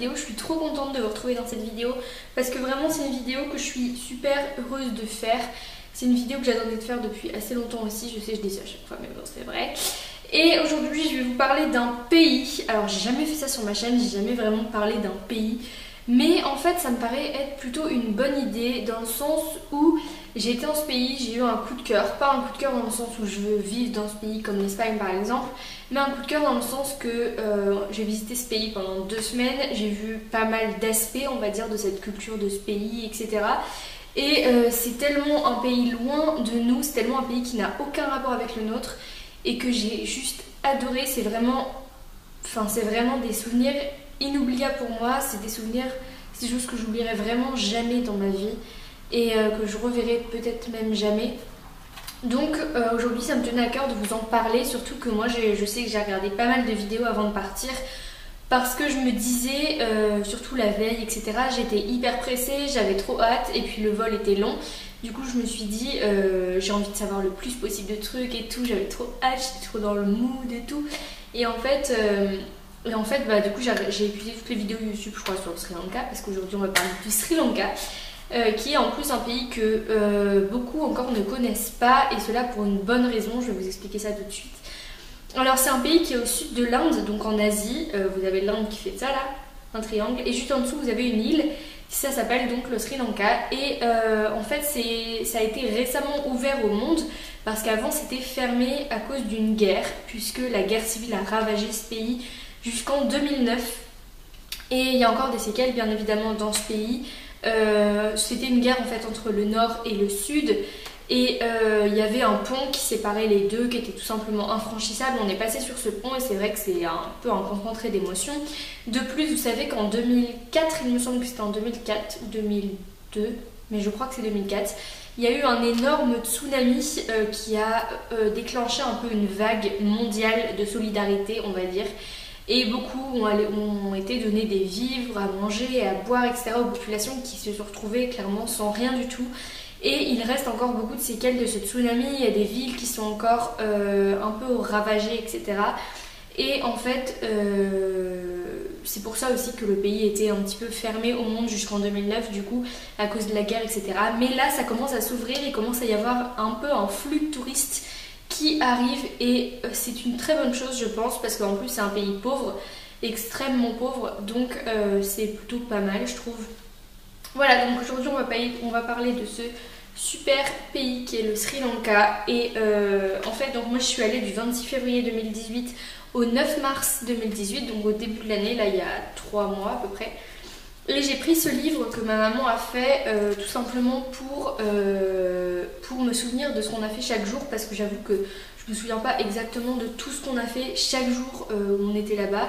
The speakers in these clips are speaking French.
vidéo. Je suis trop contente de vous retrouver dans cette vidéo parce que vraiment c'est une vidéo que je suis super heureuse de faire. C'est une vidéo que j'attendais de faire depuis assez longtemps aussi. Je sais, je dis ça à chaque fois, mais bon, c'est vrai. Et aujourd'hui, je vais vous parler d'un pays. Alors, j'ai jamais fait ça sur ma chaîne, j'ai jamais vraiment parlé d'un pays. Mais en fait, ça me paraît être plutôt une bonne idée dans le sens où j'ai été dans ce pays, j'ai eu un coup de cœur. Pas un coup de cœur dans le sens où je veux vivre dans ce pays comme l'Espagne par exemple, mais un coup de cœur dans le sens que j'ai visité ce pays pendant 2 semaines. J'ai vu pas mal d'aspects, on va dire, de cette culture de ce pays, etc. Et c'est tellement un pays loin de nous, c'est tellement un pays qui n'a aucun rapport avec le nôtre et que j'ai juste adoré. C'est vraiment des souvenirs inoubliables pour moi. C'est des souvenirs, c'est des choses que j'oublierai vraiment jamais dans ma vie et que je reverrai peut-être même jamais. Donc aujourd'hui ça me tenait à cœur de vous en parler, surtout que moi je sais que j'ai regardé pas mal de vidéos avant de partir parce que je me disais, surtout la veille, etc., j'étais hyper pressée, j'avais trop hâte et puis le vol était long. Du coup je me suis dit, j'ai envie de savoir le plus possible de trucs et tout, j'avais trop hâte, j'étais trop dans le mood et tout. Et en fait, du coup j'ai épuisé toutes les vidéos YouTube, je crois, sur le Sri Lanka, parce qu'aujourd'hui on va parler du Sri Lanka. Qui est en plus un pays que beaucoup encore ne connaissent pas, et cela pour une bonne raison, je vais vous expliquer ça tout de suite. Alors c'est un pays qui est au sud de l'Inde, donc en Asie. Vous avez l'Inde qui fait ça là, un triangle, et juste en dessous vous avez une île, ça s'appelle donc le Sri Lanka. Et en fait ça a été récemment ouvert au monde, parce qu'avant c'était fermé à cause d'une guerre, puisque la guerre civile a ravagé ce pays jusqu'en 2009. Et il y a encore des séquelles bien évidemment dans ce pays. C'était une guerre en fait entre le nord et le sud, et il y avait un pont qui séparait les deux, qui était tout simplement infranchissable. On est passé sur ce pont et c'est vrai que c'est un peu un concentré d'émotions. De plus, vous savez qu'en 2004, il me semble que c'était en 2004 ou 2002, mais je crois que c'est 2004, il y a eu un énorme tsunami qui a déclenché un peu une vague mondiale de solidarité, on va dire. Et beaucoup ont été donnés des vivres à manger et à boire, etc. aux populations qui se sont retrouvées clairement sans rien du tout. Et il reste encore beaucoup de séquelles de ce tsunami. Il y a des villes qui sont encore un peu ravagées, etc. Et en fait, c'est pour ça aussi que le pays était un petit peu fermé au monde jusqu'en 2009, du coup, à cause de la guerre, etc. Mais là, ça commence à s'ouvrir, il commence à y avoir un peu un flux de touristes qui arrive, et c'est une très bonne chose je pense, parce qu'en plus c'est un pays pauvre, extrêmement pauvre, donc c'est plutôt pas mal je trouve. Voilà, donc aujourd'hui on va parler de ce super pays qui est le Sri Lanka. Et en fait donc moi je suis allée du 26 février 2018 au 9 mars 2018, donc au début de l'année, là il y a 3 mois à peu près. Et j'ai pris ce livre que ma maman a fait tout simplement pour me souvenir de ce qu'on a fait chaque jour, parce que j'avoue que je me souviens pas exactement de tout ce qu'on a fait chaque jour où on était là-bas.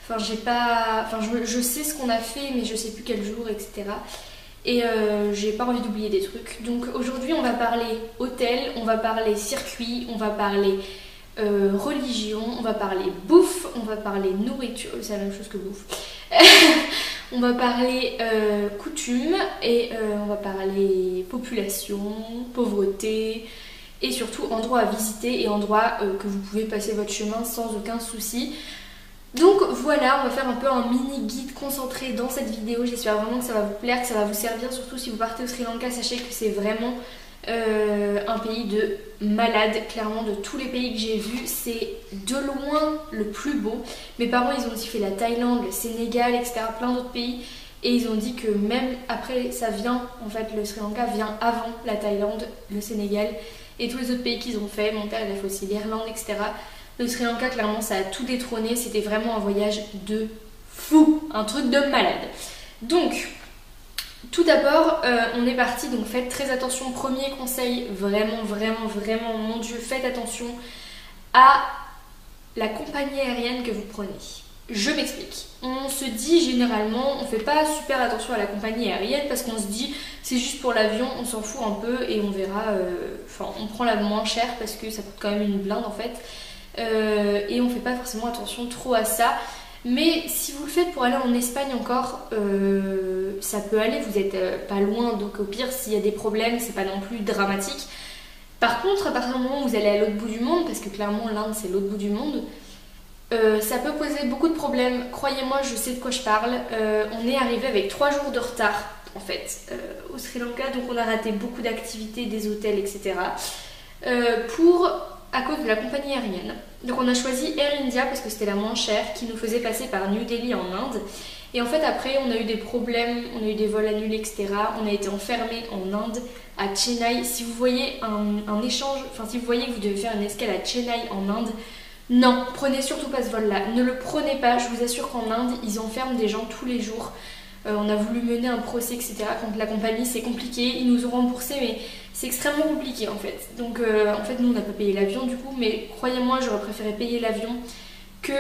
Je sais ce qu'on a fait, mais je sais plus quel jour, etc. Et j'ai pas envie d'oublier des trucs. Donc aujourd'hui on va parler hôtel, on va parler circuit, on va parler religion, on va parler bouffe, on va parler nourriture, c'est la même chose que bouffe. On va parler coutumes, et on va parler population, pauvreté, et surtout endroits à visiter et endroits que vous pouvez passer votre chemin sans aucun souci. Donc voilà, on va faire un peu un mini guide concentré dans cette vidéo. J'espère vraiment que ça va vous plaire, que ça va vous servir, surtout si vous partez au Sri Lanka. Sachez que c'est vraiment un pays de malade, clairement. De tous les pays que j'ai vus, c'est de loin le plus beau. Mes parents ils ont aussi fait la Thaïlande, le Sénégal, etc., plein d'autres pays, et ils ont dit que même après ça vient, en fait le Sri Lanka vient avant la Thaïlande, le Sénégal et tous les autres pays qu'ils ont fait. Mon père il a fait aussi l'Irlande, etc. Le Sri Lanka clairement ça a tout détrôné, c'était vraiment un voyage de fou, un truc de malade. Donc tout d'abord, on est parti, donc faites très attention. Premier conseil, vraiment, mon Dieu, faites attention à la compagnie aérienne que vous prenez. Je m'explique. On se dit généralement, on fait pas super attention à la compagnie aérienne parce qu'on se dit c'est juste pour l'avion, on s'en fout un peu et on verra. On prend la moins chère parce que ça coûte quand même une blinde en fait. Et on fait pas forcément attention trop à ça. Mais si vous le faites pour aller en Espagne encore, ça peut aller, vous êtes pas loin, donc au pire s'il y a des problèmes c'est pas non plus dramatique. Par contre à partir du moment où vous allez à l'autre bout du monde, parce que clairement l'Inde c'est l'autre bout du monde, Ça peut poser beaucoup de problèmes, croyez-moi, je sais de quoi je parle. On est arrivé avec 3 jours de retard en fait au Sri Lanka, donc on a raté beaucoup d'activités, des hôtels, etc. À cause de la compagnie aérienne. Donc on a choisi Air India parce que c'était la moins chère, qui nous faisait passer par New Delhi en Inde. Et en fait après on a eu des problèmes, on a eu des vols annulés, etc. On a été enfermés en Inde, à Chennai. Si vous voyez un échange, enfin si vous voyez que vous devez faire une escale à Chennai en Inde, non, prenez surtout pas ce vol-là. Ne le prenez pas, je vous assure qu'en Inde, ils enferment des gens tous les jours. On a voulu mener un procès, etc. contre la compagnie, c'est compliqué. Ils nous ont remboursé, mais c'est extrêmement compliqué en fait. Donc en fait, nous, on n'a pas payé l'avion du coup, mais croyez-moi, j'aurais préféré payer l'avion que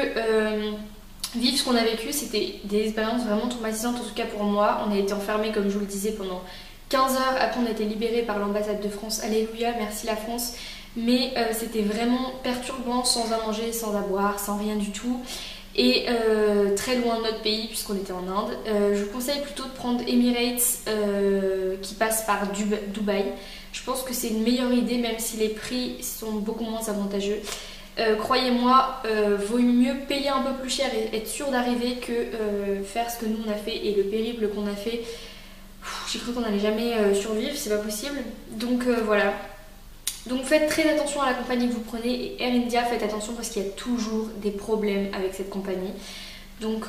vivre ce qu'on a vécu. C'était des expériences vraiment traumatisantes, en tout cas pour moi. On a été enfermés, comme je vous le disais, pendant 15 heures. Après, on a été libérés par l'ambassade de France. Alléluia, merci la France. Mais c'était vraiment perturbant, sans à manger, sans à boire, sans rien du tout. Et très loin de notre pays puisqu'on était en Inde. Je vous conseille plutôt de prendre Emirates qui passe par Dubaï. Je pense que c'est une meilleure idée même si les prix sont beaucoup moins avantageux. Croyez-moi, vaut mieux payer un peu plus cher et être sûr d'arriver que faire ce que nous on a fait et le périple qu'on a fait. J'ai cru qu'on n'allait jamais survivre, c'est pas possible. Donc voilà. Donc faites très attention à la compagnie que vous prenez et Air India, faites attention parce qu'il y a toujours des problèmes avec cette compagnie. Donc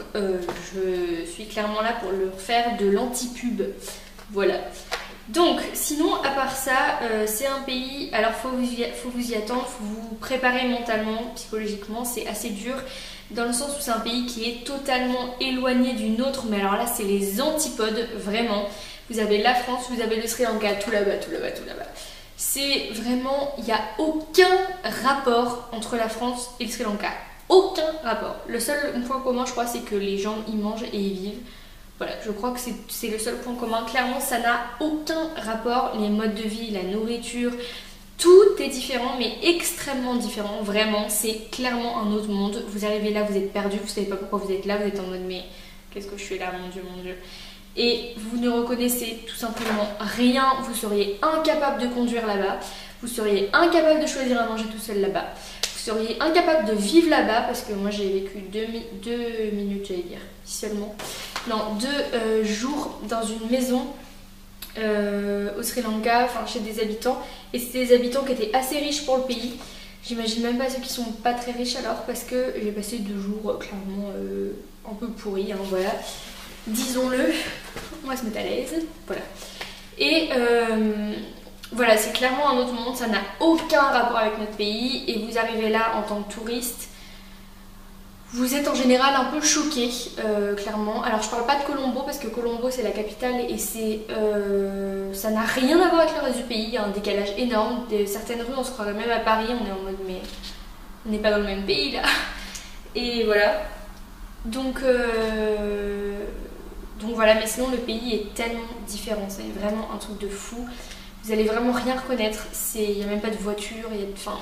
je suis clairement là pour leur faire de l'anti-pub. Voilà. Donc sinon à part ça, c'est un pays, alors faut vous y attendre, faut vous préparer mentalement, psychologiquement, c'est assez dur. Dans le sens où c'est un pays qui est totalement éloigné du nôtre, mais alors là c'est les antipodes, vraiment. Vous avez la France, vous avez le Sri Lanka, tout là-bas, tout là-bas, tout là-bas. C'est vraiment, il n'y a aucun rapport entre la France et le Sri Lanka. Aucun rapport. Le seul point commun, je crois, c'est que les gens y mangent et y vivent. Voilà, je crois que c'est le seul point commun. Clairement, ça n'a aucun rapport. Les modes de vie, la nourriture, tout est différent, mais extrêmement différent. Vraiment, c'est clairement un autre monde. Vous arrivez là, vous êtes perdu, vous ne savez pas pourquoi vous êtes là. Vous êtes en mode, mais qu'est-ce que je fais là, mon Dieu, mon Dieu. Et vous ne reconnaissez tout simplement rien, vous seriez incapable de conduire là-bas, vous seriez incapable de choisir à manger tout seul là-bas, vous seriez incapable de vivre là-bas parce que moi j'ai vécu 2 minutes, j'allais dire, seulement, non, 2 jours dans une maison au Sri Lanka, enfin chez des habitants, et c'était des habitants qui étaient assez riches pour le pays. J'imagine même pas ceux qui sont pas très riches alors parce que j'ai passé 2 jours clairement un peu pourris, hein, voilà. Disons-le, on va se mettre à l'aise, voilà. Et voilà, c'est clairement un autre monde, ça n'a aucun rapport avec notre pays. Et vous arrivez là en tant que touriste, vous êtes en général un peu choqué, clairement. Alors je parle pas de Colombo parce que Colombo c'est la capitale et ça n'a rien à voir avec le reste du pays. Il y a un décalage énorme. Certaines rues on se croirait même à Paris, on est en mode mais on n'est pas dans le même pays là. Et voilà. Donc voilà, mais sinon le pays est tellement différent, c'est vraiment un truc de fou. Vous allez vraiment rien reconnaître, il n'y a même pas de voiture, enfin,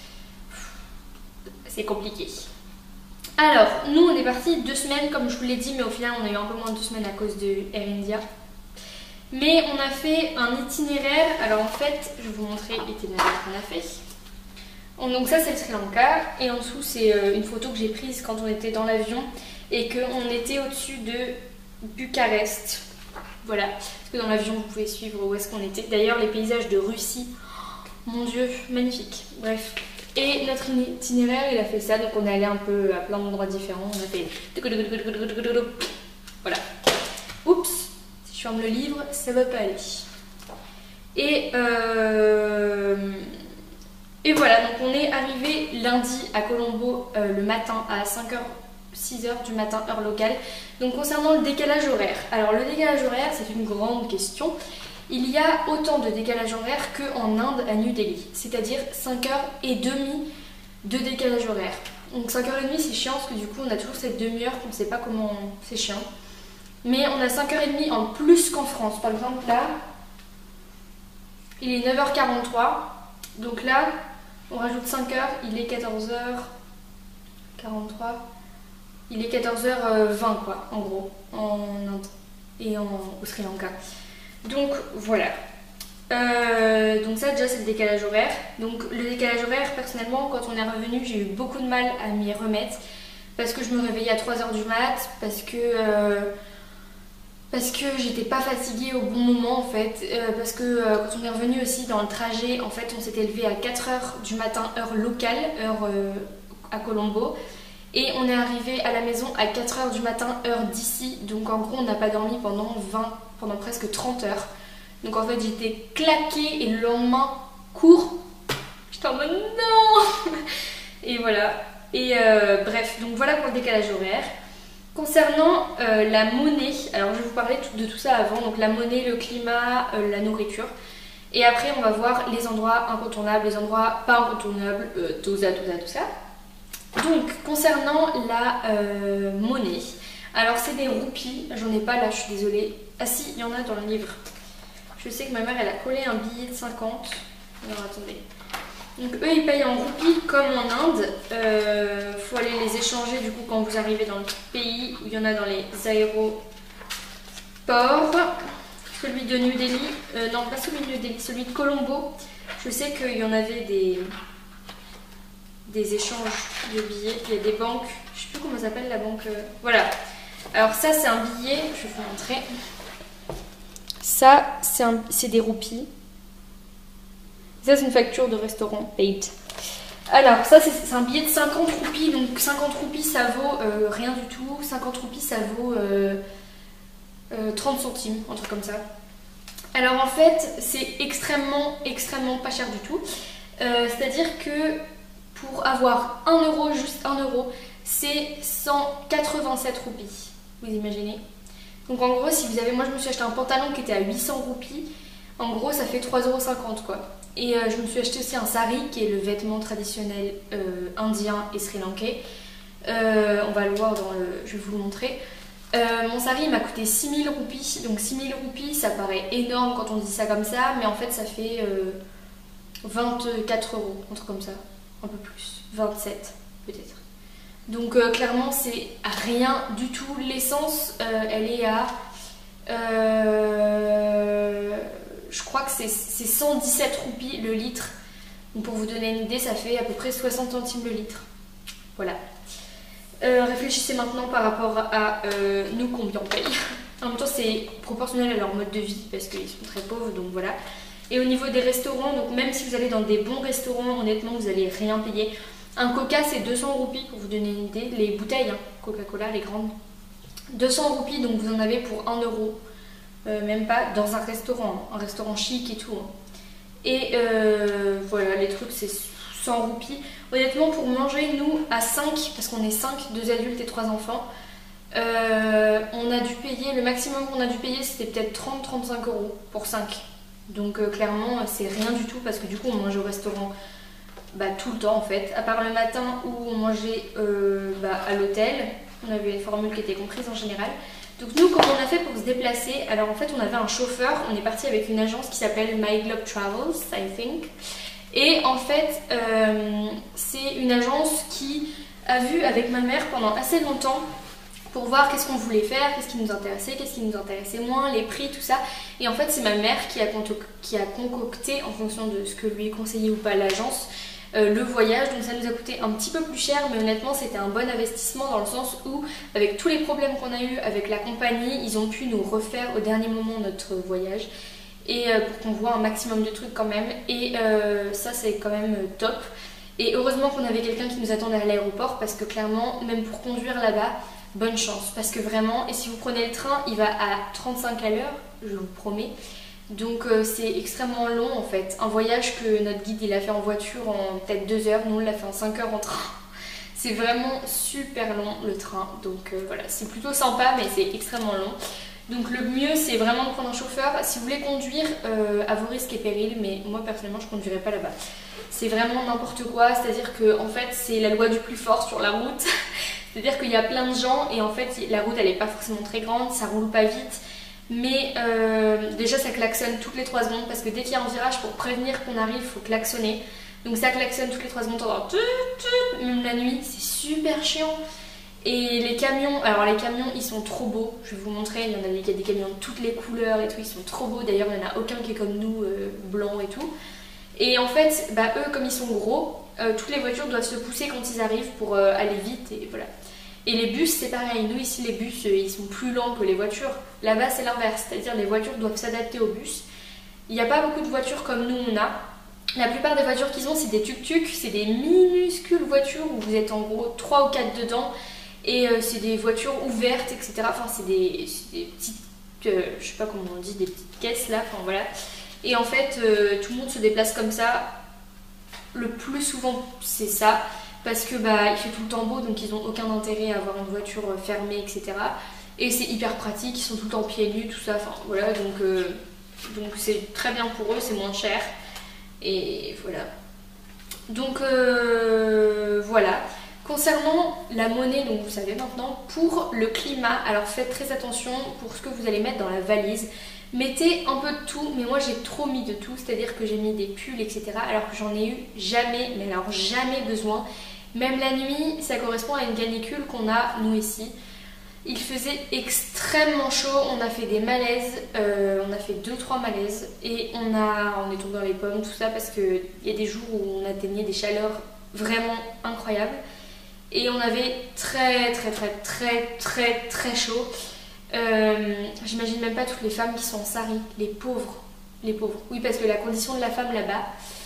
c'est compliqué. Alors, nous on est partis 2 semaines comme je vous l'ai dit, mais au final on a eu un peu moins de 2 semaines à cause de Air India. Mais on a fait un itinéraire, alors en fait, je vais vous montrer l'itinéraire qu'on a fait. Donc ça c'est le Sri Lanka, et en dessous c'est une photo que j'ai prise quand on était dans l'avion et qu'on était au-dessus de Bucarest. Voilà, parce que dans l'avion vous pouvez suivre où est-ce qu'on était. D'ailleurs les paysages de Russie, mon Dieu, magnifique. Bref, et notre itinéraire il a fait ça, donc on est allé un peu à plein d'endroits différents. On a fait voilà. Oups, si je ferme le livre, ça va pas aller. Et voilà, donc on est arrivé lundi à Colombo le matin à 6h du matin heure locale. Donc concernant le décalage horaire, alors le décalage horaire c'est une grande question. Il y a autant de décalage horaire qu'en Inde à New Delhi, c'est-à-dire 5h30 de décalage horaire. Donc 5h30 c'est chiant parce que du coup on a toujours cette demi-heure qu'on ne sait pas comment, c'est chiant. Mais on a 5h30 en plus qu'en France. Par exemple là, il est 9h43, donc là on rajoute 5h, il est 14h43. Il est 14h20 quoi, en gros, en Inde et au Sri Lanka. Donc voilà. Donc ça déjà c'est le décalage horaire. Donc le décalage horaire, personnellement, quand on est revenu, j'ai eu beaucoup de mal à m'y remettre. parce que je me réveillais à 3h du mat, parce que j'étais pas fatiguée au bon moment en fait, parce que quand on est revenu aussi dans le trajet, en fait on s'était levé à 4h du matin heure locale, heure à Colombo, et on est arrivé à la maison à 4h du matin heure d'ici, donc en gros on n'a pas dormi pendant presque 30 heures. Donc en fait j'étais claquée et le lendemain cours, j'étais en mode non. Et voilà, et bref, donc voilà pour le décalage horaire. Concernant la monnaie, alors je vais vous parler de tout ça avant, donc la monnaie, le climat, la nourriture. Et après on va voir les endroits incontournables, les endroits pas incontournables, tout ça. Donc concernant la monnaie, alors c'est des roupies, j'en ai pas là, je suis désolée. Ah si, il y en a dans le livre. Je sais que ma mère elle a collé un billet de 50. Alors attendez. Donc eux ils payent en roupies comme en Inde. Faut aller les échanger du coup quand vous arrivez dans le pays où il y en a dans les aéroports. Celui de New Delhi, non pas celui de New Delhi, celui de Colombo. Je sais qu'il y en avait des échanges de billets. Il y a des banques, je sais plus comment ça s'appelle la banque. Voilà. Alors ça c'est un billet, je vais vous montrer. Ça c'est des roupies. Ça c'est une facture de restaurant paid. Alors ça c'est un billet de 50 roupies, donc 50 roupies ça vaut rien du tout, 50 roupies ça vaut 30 centimes, un truc comme ça. Alors en fait c'est extrêmement pas cher du tout, c'est-à-dire que pour avoir 1 euro, juste 1 euro, c'est 187 roupies, vous imaginez. Donc en gros si vous avez, moi je me suis acheté un pantalon qui était à 800 roupies, en gros ça fait 3,50 € quoi. Et je me suis acheté aussi un sari qui est le vêtement traditionnel indien et sri-lankais. On va le voir dans le... je vais vous le montrer. Mon sari m'a coûté 6000 roupies. Donc 6000 roupies ça paraît énorme quand on dit ça comme ça, mais en fait ça fait 24 €, un truc comme ça. Un peu plus, 27 peut-être. Donc clairement c'est rien du tout. L'essence elle est à... je crois que c'est 117 roupies le litre. Donc pour vous donner une idée, ça fait à peu près 60 centimes le litre. Voilà. Réfléchissez maintenant par rapport à nous combien on paye. En même temps, c'est proportionnel à leur mode de vie parce qu'ils sont très pauvres, donc voilà. Et au niveau des restaurants, donc même si vous allez dans des bons restaurants, honnêtement, vous n'allez rien payer. Un coca, c'est 200 roupies pour vous donner une idée. Les bouteilles, hein, Coca-Cola, les grandes. 200 roupies, donc vous en avez pour 1 euro. Même pas dans un restaurant chic et tout. Et voilà, les trucs c'est 100 roupies. Honnêtement, pour manger, nous à 5, parce qu'on est 5, 2 adultes et 3 enfants, on a dû payer, le maximum qu'on a dû payer c'était peut-être 30-35 € pour 5. Donc clairement, c'est rien du tout parce que du coup on mangeait au restaurant tout le temps en fait, à part le matin où on mangeait à l'hôtel. On avait une formule qui était comprise en général. Donc nous, comment on a fait pour se déplacer? Alors en fait, on avait un chauffeur, on est parti avec une agence qui s'appelle My Globe Travels, I think. Et en fait, c'est une agence qui a vu avec ma mère pendant assez longtemps pour voir qu'est-ce qu'on voulait faire, qu'est-ce qui nous intéressait moins, les prix, tout ça. Et en fait, c'est ma mère qui a concocté, en fonction de ce que lui conseillait ou pas l'agence, le voyage. Donc ça nous a coûté un petit peu plus cher, mais honnêtement c'était un bon investissement dans le sens où avec tous les problèmes qu'on a eu avec la compagnie, ils ont pu nous refaire au dernier moment notre voyage et pour qu'on voit un maximum de trucs quand même. Et ça c'est quand même top. Et heureusement qu'on avait quelqu'un qui nous attendait à l'aéroport parce que clairement, même pour conduire là-bas, bonne chance parce que vraiment, et si vous prenez le train, il va à 35 à l'heure, je vous promets. Donc c'est extrêmement long en fait. Un voyage que notre guide il a fait en voiture en peut-être 2 heures, nous on l'a fait en 5 heures en train. C'est vraiment super long le train. Donc voilà, c'est plutôt sympa mais c'est extrêmement long. Donc le mieux c'est vraiment de prendre un chauffeur. Si vous voulez conduire à vos risques et périls, mais moi personnellement je conduirais pas là-bas. C'est vraiment n'importe quoi, c'est-à-dire que en fait c'est la loi du plus fort sur la route. C'est-à-dire qu'il y a plein de gens et en fait la route elle est pas forcément très grande, ça roule pas vite. Mais déjà ça klaxonne toutes les 3 secondes parce que dès qu'il y a un virage, pour prévenir qu'on arrive, il faut klaxonner. Donc ça klaxonne toutes les 3 secondes, même la nuit, c'est super chiant. Et les camions, alors les camions ils sont trop beaux, je vais vous montrer, il y a des camions de toutes les couleurs et tout, ils sont trop beaux. D'ailleurs il n'y en a aucun qui est comme nous, blanc et tout. Et en fait, eux comme ils sont gros, toutes les voitures doivent se pousser quand ils arrivent pour aller vite et voilà. Et les bus c'est pareil, nous ici les bus ils sont plus lents que les voitures. Là-bas c'est l'inverse, c'est-à-dire les voitures doivent s'adapter aux bus. Il n'y a pas beaucoup de voitures comme nous on a. La plupart des voitures qu'ils ont c'est des tuk-tuk, c'est des minuscules voitures où vous êtes en gros 3 ou 4 dedans. Et c'est des voitures ouvertes, etc. Enfin c'est des petites, je sais pas comment on dit, des petites caisses là, enfin voilà. Et en fait tout le monde se déplace comme ça. Le plus souvent c'est ça. Parce que bah il fait tout le temps beau donc ils n'ont aucun intérêt à avoir une voiture fermée, etc. Et c'est hyper pratique, ils sont tout le temps pieds nus, tout ça, enfin voilà, donc c'est très bien pour eux, c'est moins cher. Et voilà. Donc voilà. Concernant la monnaie, donc vous savez maintenant, pour le climat, alors faites très attention pour ce que vous allez mettre dans la valise. Mettez un peu de tout, mais moi j'ai trop mis de tout, c'est-à-dire que j'ai mis des pulls, etc. alors que j'en ai eu jamais, mais alors jamais besoin. Même la nuit, ça correspond à une canicule qu'on a nous ici. Il faisait extrêmement chaud, on a fait des malaises, on a fait 2-3 malaises et on est tombé dans les pommes, tout ça, parce qu'il y a des jours où on atteignait des chaleurs vraiment incroyables. Et on avait très chaud. J'imagine même pas toutes les femmes qui sont en sari, les pauvres. Les pauvres. Oui, parce que la condition de la femme là-bas...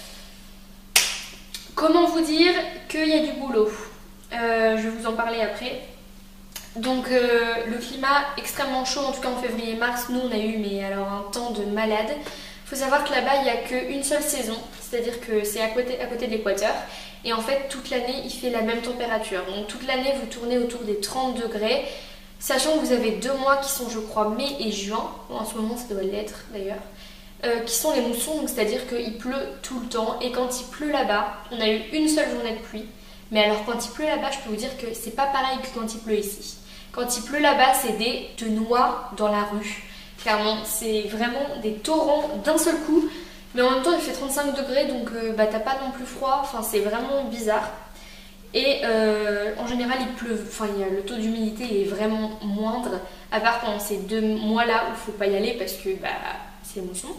Comment vous dire qu'il y a du boulot? Je vais vous en parler après. Donc le climat extrêmement chaud, en tout cas en février-mars, nous on a eu mais alors un temps de malade. Il faut savoir que là-bas il n'y a qu'une seule saison, c'est-à-dire que c'est à côté de l'équateur. Et en fait toute l'année il fait la même température. Donc toute l'année vous tournez autour des 30 degrés. Sachant que vous avez 2 mois qui sont je crois mai et juin. Bon, en ce moment ça doit l'être d'ailleurs. Qui sont les moussons, donc c'est-à-dire qu'il pleut tout le temps. Et quand il pleut là-bas, on a eu une seule journée de pluie. Mais alors quand il pleut là-bas, je peux vous dire que c'est pas pareil que quand il pleut ici. Quand il pleut là-bas, c'est des te noies dans la rue. Clairement, c'est vraiment des torrents d'un seul coup. Mais en même temps, il fait 35 degrés, donc bah, t'as pas non plus froid. Enfin, c'est vraiment bizarre. Et en général, il pleut. Enfin, le taux d'humidité est vraiment moindre. À part pendant ces 2 mois-là où il faut pas y aller parce que bah, c'est les moussons.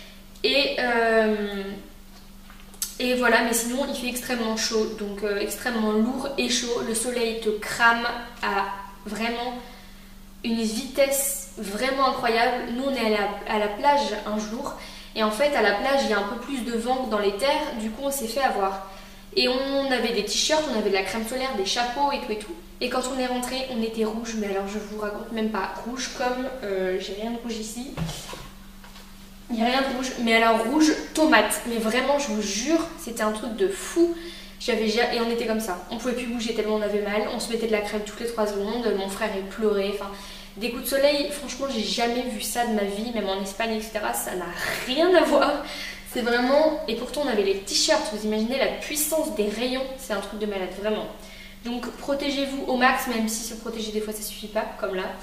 Et voilà, mais sinon, il fait extrêmement chaud. Donc, extrêmement lourd et chaud. Le soleil te crame à vraiment une vitesse vraiment incroyable. Nous on est à la plage un jour et en fait à la plage il y a un peu plus de vent que dans les terres, du coup on s'est fait avoir. Et on avait des t-shirts, on avait de la crème solaire, des chapeaux et tout et tout. Et quand on est rentré on était rouge, mais alors je vous raconte même pas, rouge comme, j'ai rien de rouge ici. Il n'y a rien de rouge, mais alors rouge tomate. Mais vraiment je vous jure, c'était un truc de fou. Et on était comme ça, on pouvait plus bouger tellement on avait mal, on se mettait de la crème toutes les 3 secondes, mon frère il pleurait, enfin des coups de soleil, franchement j'ai jamais vu ça de ma vie, même en Espagne etc, ça n'a rien à voir, c'est vraiment, et pourtant on avait les t-shirts, vous imaginez la puissance des rayons, c'est un truc de malade vraiment. Donc protégez-vous au max, même si se protéger des fois ça suffit pas, comme là,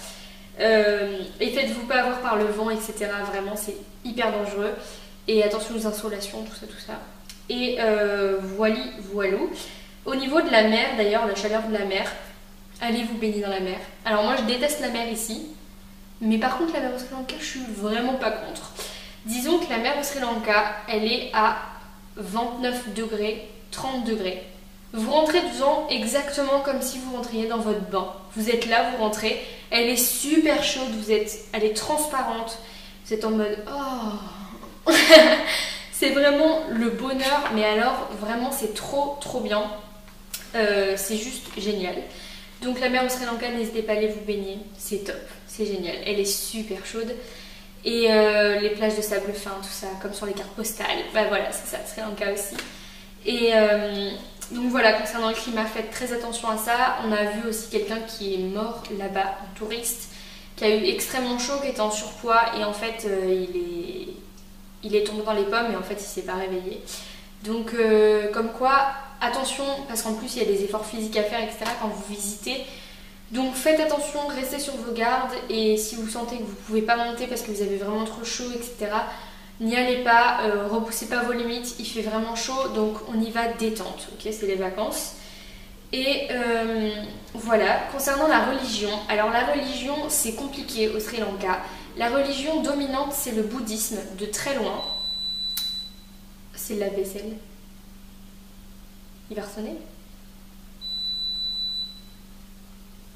et faites-vous pas avoir par le vent etc, vraiment c'est hyper dangereux, et attention aux insolations, tout ça. Et voilou. Au niveau de la mer, d'ailleurs, la chaleur de la mer, allez vous baigner dans la mer. Alors moi je déteste la mer ici, mais par contre la mer au Sri Lanka, je suis vraiment pas contre. Disons que la mer au Sri Lanka, elle est à 29 degrés, 30 degrés. Vous rentrez dedans exactement comme si vous rentriez dans votre bain. Vous êtes là, vous rentrez, elle est super chaude, elle est transparente. Vous êtes en mode oh c'est vraiment le bonheur, mais alors vraiment c'est trop bien, c'est juste génial. Donc la mer au Sri Lanka, n'hésitez pas à aller vous baigner, c'est top, c'est génial, elle est super chaude. Et les plages de sable fin, tout ça, comme sur les cartes postales, bah voilà c'est ça, Sri Lanka aussi. Et donc voilà, concernant le climat, faites très attention à ça. On a vu aussi quelqu'un qui est mort là-bas, un touriste, qui a eu extrêmement chaud, qui était en surpoids et en fait il est tombé dans les pommes et en fait il s'est pas réveillé. Donc comme quoi, attention, parce qu'en plus il y a des efforts physiques à faire, etc. quand vous visitez. Donc faites attention, restez sur vos gardes et si vous sentez que vous pouvez pas monter parce que vous avez vraiment trop chaud, etc. N'y allez pas, repoussez pas vos limites, il fait vraiment chaud, donc on y va détente, ok, c'est les vacances. Et voilà, concernant la religion, alors la religion c'est compliqué au Sri Lanka. La religion dominante c'est le bouddhisme, de très loin. C'est la vaisselle. Il va ressonner?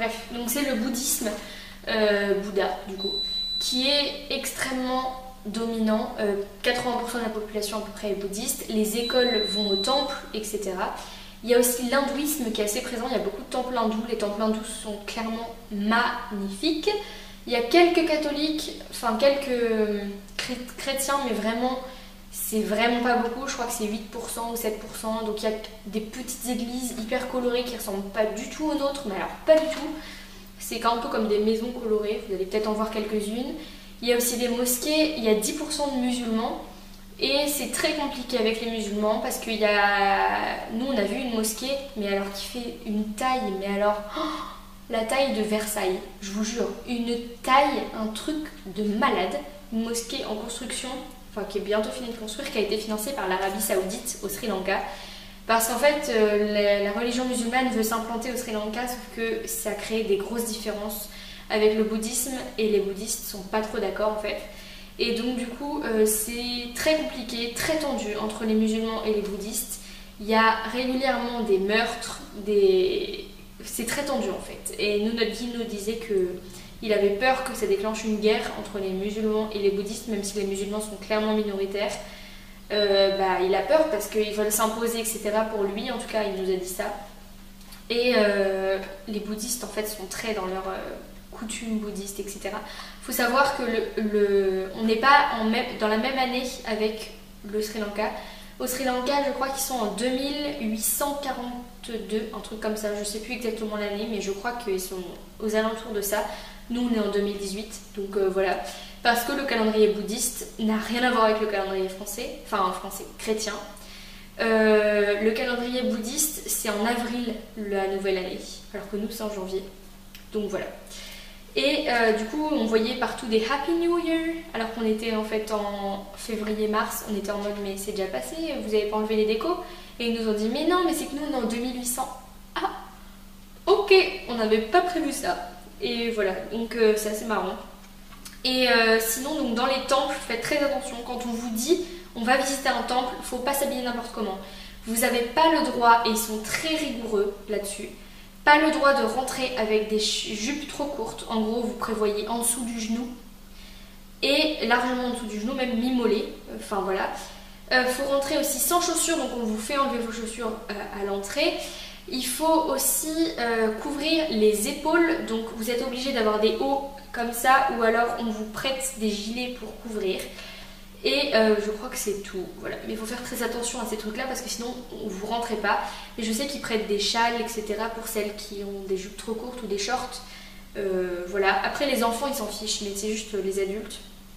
Bref, donc c'est le bouddhisme, Bouddha du coup, qui est extrêmement dominant. 80% de la population à peu près est bouddhiste. Les écoles vont au temple, etc. Il y a aussi l'hindouisme qui est assez présent. Il y a beaucoup de temples hindous. Les temples hindous sont clairement magnifiques. Il y a quelques catholiques, enfin quelques chrétiens, mais vraiment, c'est vraiment pas beaucoup. Je crois que c'est 8% ou 7%. Donc il y a des petites églises hyper colorées qui ressemblent pas du tout aux nôtres, mais alors pas du tout. C'est un peu comme des maisons colorées, vous allez peut-être en voir quelques-unes. Il y a aussi des mosquées, il y a 10% de musulmans. Et c'est très compliqué avec les musulmans parce qu'il y a... Nous on a vu une mosquée, mais alors qui fait une taille, mais alors... la taille de Versailles, je vous jure. Une taille, un truc de malade. Une mosquée en construction, enfin qui est bientôt finie de construire, qui a été financée par l'Arabie Saoudite au Sri Lanka. Parce qu'en fait, la religion musulmane veut s'implanter au Sri Lanka, sauf que ça crée des grosses différences avec le bouddhisme et les bouddhistes sont pas trop d'accord en fait. Et donc du coup, c'est très compliqué, très tendu entre les musulmans et les bouddhistes. Il y a régulièrement des meurtres, c'est très tendu en fait. Et nous, notre guide nous disait qu'il avait peur que ça déclenche une guerre entre les musulmans et les bouddhistes, même si les musulmans sont clairement minoritaires. Il a peur parce qu'ils veulent s'imposer, etc. Pour lui, en tout cas, il nous a dit ça. Et les bouddhistes, en fait, sont très dans leurs coutumes bouddhistes, etc. Il faut savoir que on n'est pas dans la même année avec le Sri Lanka. Au Sri Lanka, je crois qu'ils sont en 2842, un truc comme ça. Je ne sais plus exactement l'année, mais je crois qu'ils sont aux alentours de ça. Nous, on est en 2018, donc voilà. Parce que le calendrier bouddhiste n'a rien à voir avec le calendrier français, enfin français, chrétien. Le calendrier bouddhiste, c'est en avril la nouvelle année, alors que nous, c'est en janvier. Donc voilà. Et du coup, on voyait partout des Happy New Year, alors qu'on était en fait en février-mars, on était en mode mais c'est déjà passé, vous avez pas enlevé les décos? Et ils nous ont dit mais non, mais c'est que nous on est en 2800. Ah, ok, on n'avait pas prévu ça. Et voilà, donc c'est assez marrant. Et sinon, donc dans les temples, faites très attention. Quand on vous dit on va visiter un temple, faut pas s'habiller n'importe comment. Vous n'avez pas le droit, et ils sont très rigoureux là-dessus, pas le droit de rentrer avec des jupes trop courtes. En gros, vous prévoyez en dessous du genou et largement en dessous du genou, même mi-mollet. Enfin voilà. Faut rentrer aussi sans chaussures, donc on vous fait enlever vos chaussures à l'entrée. Il faut aussi couvrir les épaules, donc vous êtes obligé d'avoir des hauts comme ça, ou alors on vous prête des gilets pour couvrir. Et je crois que c'est tout, voilà. Mais il faut faire très attention à ces trucs-là parce que sinon vous rentrez pas. Et je sais qu'ils prêtent des châles, etc. pour celles qui ont des jupes trop courtes ou des shorts. Voilà. Après les enfants ils s'en fichent, mais c'est juste les adultes.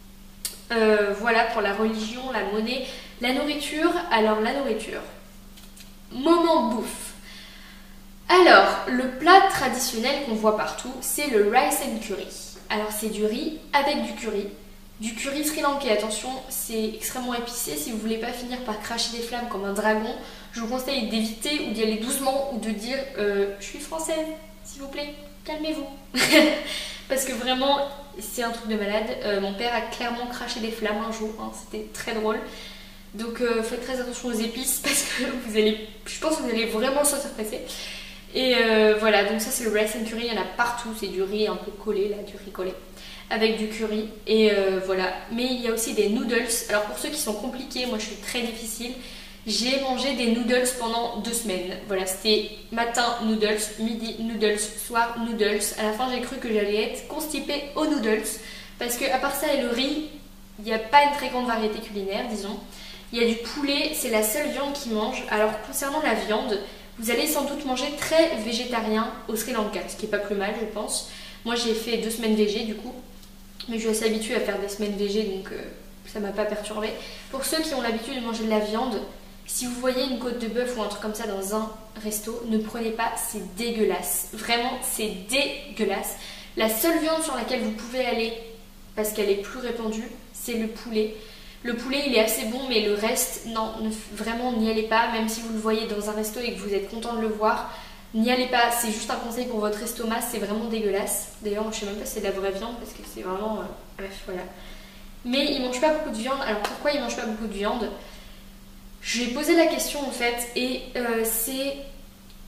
Voilà pour la religion, la monnaie, la nourriture. Alors la nourriture, moment bouffe. Alors le plat traditionnel qu'on voit partout, c'est le rice and curry. Alors c'est du riz avec du curry. Du curry sri-lankais, attention, c'est extrêmement épicé. Si vous voulez pas finir par cracher des flammes comme un dragon, je vous conseille d'éviter ou d'y aller doucement ou de dire je suis française, s'il vous plaît, calmez-vous. Parce que vraiment, c'est un truc de malade. Mon père a clairement craché des flammes un jour, hein, c'était très drôle. Donc faites très attention aux épices parce que je pense que vous allez vraiment se surpasser. Et voilà, donc ça c'est le rice and curry, il y en a partout, c'est du riz un peu collé, là, du riz collé. Avec du curry et voilà. Mais il y a aussi des noodles. Alors pour ceux qui sont compliqués, moi je suis très difficile. J'ai mangé des noodles pendant 2 semaines. Voilà, c'était matin noodles, midi noodles, soir noodles. À la fin j'ai cru que j'allais être constipée aux noodles. Parce que à part ça et le riz, il n'y a pas une très grande variété culinaire, disons. Il y a du poulet, c'est la seule viande qu'ils mangent. Alors concernant la viande, vous allez sans doute manger très végétarien au Sri Lanka, ce qui est pas plus mal je pense. Moi j'ai fait 2 semaines végé du coup. Mais je suis assez habituée à faire des semaines végé, donc ça m'a pas perturbée. Pour ceux qui ont l'habitude de manger de la viande, si vous voyez une côte de bœuf ou un truc comme ça dans un resto, ne prenez pas, c'est dégueulasse. Vraiment, c'est dégueulasse. La seule viande sur laquelle vous pouvez aller, parce qu'elle est plus répandue, c'est le poulet. Le poulet, il est assez bon, mais le reste, non, vraiment, n'y allez pas. Même si vous le voyez dans un resto et que vous êtes content de le voir, n'y allez pas, c'est juste un conseil pour votre estomac, c'est vraiment dégueulasse. D'ailleurs, je sais même pas si c'est de la vraie viande parce que c'est vraiment... bref, voilà. Mais ils mangent pas beaucoup de viande. Alors pourquoi ils mangent pas beaucoup de viande? J'ai posé la question en fait et c'est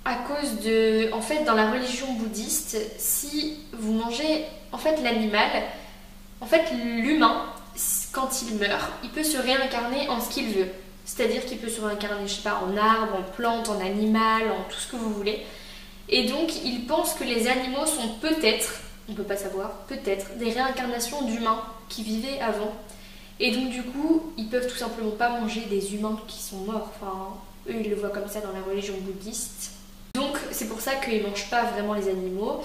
à cause de... En fait, dans la religion bouddhiste, si vous mangez en fait l'animal, en fait l'humain, quand il meurt, il peut se réincarner en ce qu'il veut. C'est-à-dire qu'il peut se réincarner, je sais pas, en arbre, en plante, en animal, en tout ce que vous voulez. Et donc, il pense que les animaux sont peut-être, on peut pas savoir, peut-être des réincarnations d'humains qui vivaient avant. Et donc, du coup, ils peuvent tout simplement pas manger des humains qui sont morts. Enfin, eux, ils le voient comme ça dans la religion bouddhiste. Donc, c'est pour ça qu'ils mangent pas vraiment les animaux.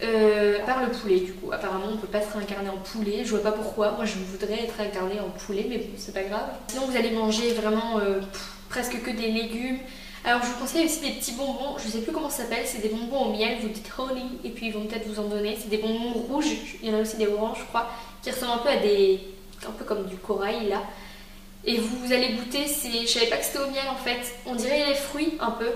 À part le poulet, du coup. Apparemment, on peut pas se réincarner en poulet. Je vois pas pourquoi. Moi, je voudrais être réincarnée en poulet, mais bon, c'est pas grave. Sinon, vous allez manger vraiment presque que des légumes. Alors, je vous conseille aussi des petits bonbons. Je sais plus comment ça s'appelle. C'est des bonbons au miel. Vous dites honey, et puis ils vont peut-être vous en donner. C'est des bonbons rouges. Il y en a aussi des oranges, je crois, qui ressemblent un peu à des... un peu comme du corail, là. Et vous allez goûter. Je savais pas que c'était au miel, en fait. On dirait les fruits, un peu.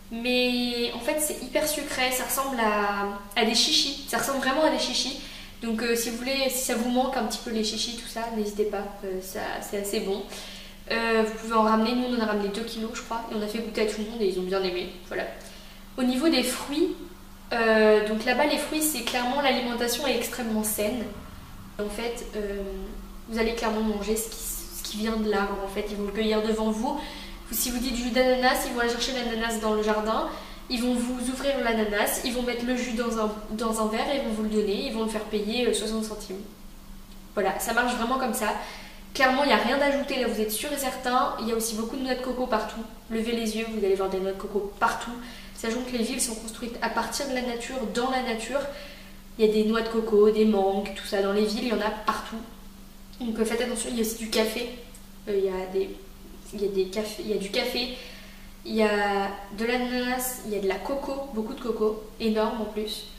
Mais en fait c'est hyper sucré, ça ressemble à des chichis, ça ressemble vraiment à des chichis. Donc si vous voulez, si ça vous manque un petit peu les chichis, tout ça, n'hésitez pas, c'est assez bon. Vous pouvez en ramener, nous on en a ramené 2 kilos je crois, et on a fait goûter à tout le monde et ils ont bien aimé, voilà. Au niveau des fruits, donc là-bas les fruits c'est clairement l'alimentation est extrêmement saine. En fait vous allez clairement manger ce qui vient de l'arbre en fait, ils vont le cueillir devant vous. Si vous dites jus d'ananas, ils vont aller chercher l'ananas dans le jardin, ils vont vous ouvrir l'ananas, ils vont mettre le jus dans un verre et ils vont vous le donner, ils vont le faire payer 60 centimes. Voilà, ça marche vraiment comme ça. Clairement, il n'y a rien d'ajouté, là vous êtes sûr et certain. Il y a aussi beaucoup de noix de coco partout. Levez les yeux, vous allez voir des noix de coco partout. Sachant que les villes sont construites à partir de la nature, dans la nature. Il y a des noix de coco, des mangues, tout ça. Dans les villes, il y en a partout. Donc faites attention, il y a aussi du café. Il y a du café, il y a de l'ananas, il y a de la coco, beaucoup de coco, énorme en plus.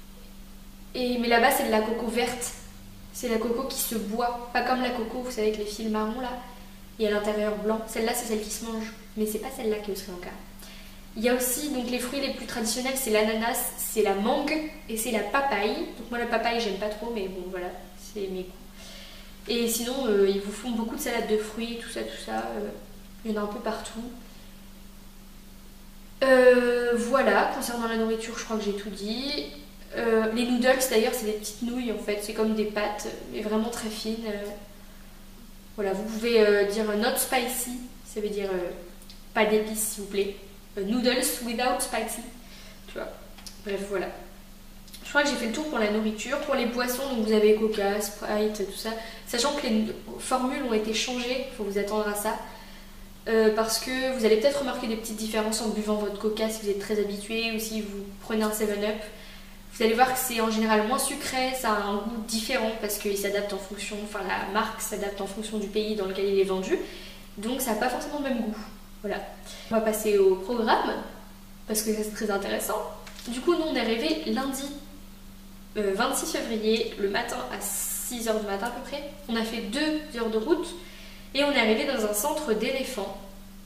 Mais là-bas c'est de la coco verte, c'est la coco qui se boit, pas comme la coco, vous savez, avec les fils marrons là, et à l'intérieur blanc. Celle-là c'est celle qui se mange, mais c'est pas celle-là qui est au Sri Lanka. Il y a aussi donc les fruits les plus traditionnels, c'est l'ananas, c'est la mangue et c'est la papaye. Donc moi la papaye j'aime pas trop, mais bon voilà, c'est mes goûts. Et sinon, ils vous font beaucoup de salades de fruits, tout ça, il y en a un peu partout. Voilà, concernant la nourriture, je crois que j'ai tout dit. Les noodles, d'ailleurs, c'est des petites nouilles en fait, c'est comme des pâtes, mais vraiment très fines. Voilà, vous pouvez dire not spicy, ça veut dire pas d'épices s'il vous plaît. Noodles without spicy, tu vois. Bref, voilà. Je crois que j'ai fait le tour pour la nourriture. Pour les boissons, donc vous avez Coca, Sprite, tout ça. Sachant que les formules ont été changées, il faut vous attendre à ça. Parce que vous allez peut-être remarquer des petites différences en buvant votre Coca si vous êtes très habitué ou si vous prenez un 7-Up. Vous allez voir que c'est en général moins sucré, ça a un goût différent parce qu'il s'adapte en fonction, enfin la marque s'adapte en fonction du pays dans lequel il est vendu. Donc ça n'a pas forcément le même goût. Voilà. On va passer au programme parce que c'est très intéressant. Du coup, nous on est arrivé lundi 26 février, le matin à 6h du matin à peu près. On a fait 2 heures de route et on est arrivé dans un centre d'éléphants.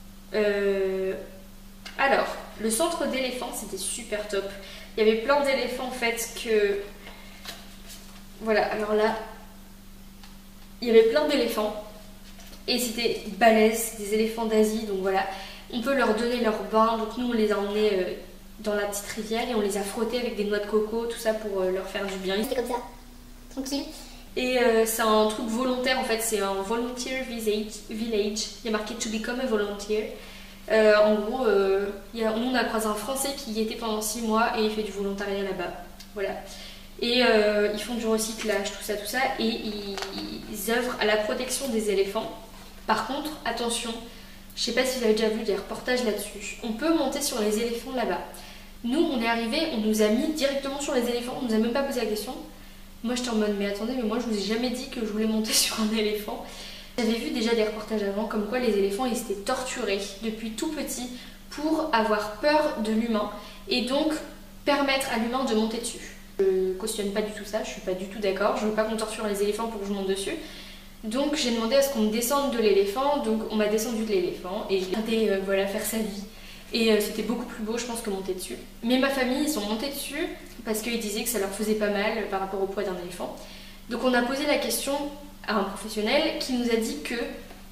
Alors, le centre d'éléphants c'était super top. Il y avait plein d'éléphants en fait que... Voilà, alors là, il y avait plein d'éléphants et c'était balèze, des éléphants d'Asie, donc voilà. On peut leur donner leur bain, donc nous on les a emmenés dans la petite rivière et on les a frottés avec des noix de coco, tout ça pour leur faire du bien. C'était comme ça, tranquille. Et c'est un truc volontaire en fait, c'est un volunteer village. Il y a marqué to become a volunteer. En gros, on a croisé un Français qui y était pendant 6 mois et il fait du volontariat là-bas. Voilà. Et ils font du recyclage, tout ça, et ils œuvrent à la protection des éléphants. Par contre, attention, je sais pas si vous avez déjà vu des reportages là-dessus. On peut monter sur les éléphants là-bas. Nous, on est arrivé, on nous a mis directement sur les éléphants, on nous a même pas posé la question. Moi, j'étais en mode, mais attendez, mais moi, je vous ai jamais dit que je voulais monter sur un éléphant. J'avais vu déjà des reportages avant, comme quoi les éléphants, ils étaient torturés depuis tout petit pour avoir peur de l'humain et donc permettre à l'humain de monter dessus. Je cautionne pas du tout ça, je suis pas du tout d'accord, je veux pas qu'on torture les éléphants pour que je monte dessus. Donc j'ai demandé à ce qu'on me descende de l'éléphant, donc on m'a descendu de l'éléphant et j'ai regardé voilà, faire sa vie. Et c'était beaucoup plus beau je pense que monter dessus. Mais ma famille ils sont montés dessus parce qu'ils disaient que ça leur faisait pas mal par rapport au poids d'un éléphant. Donc on a posé la question à un professionnel qui nous a dit que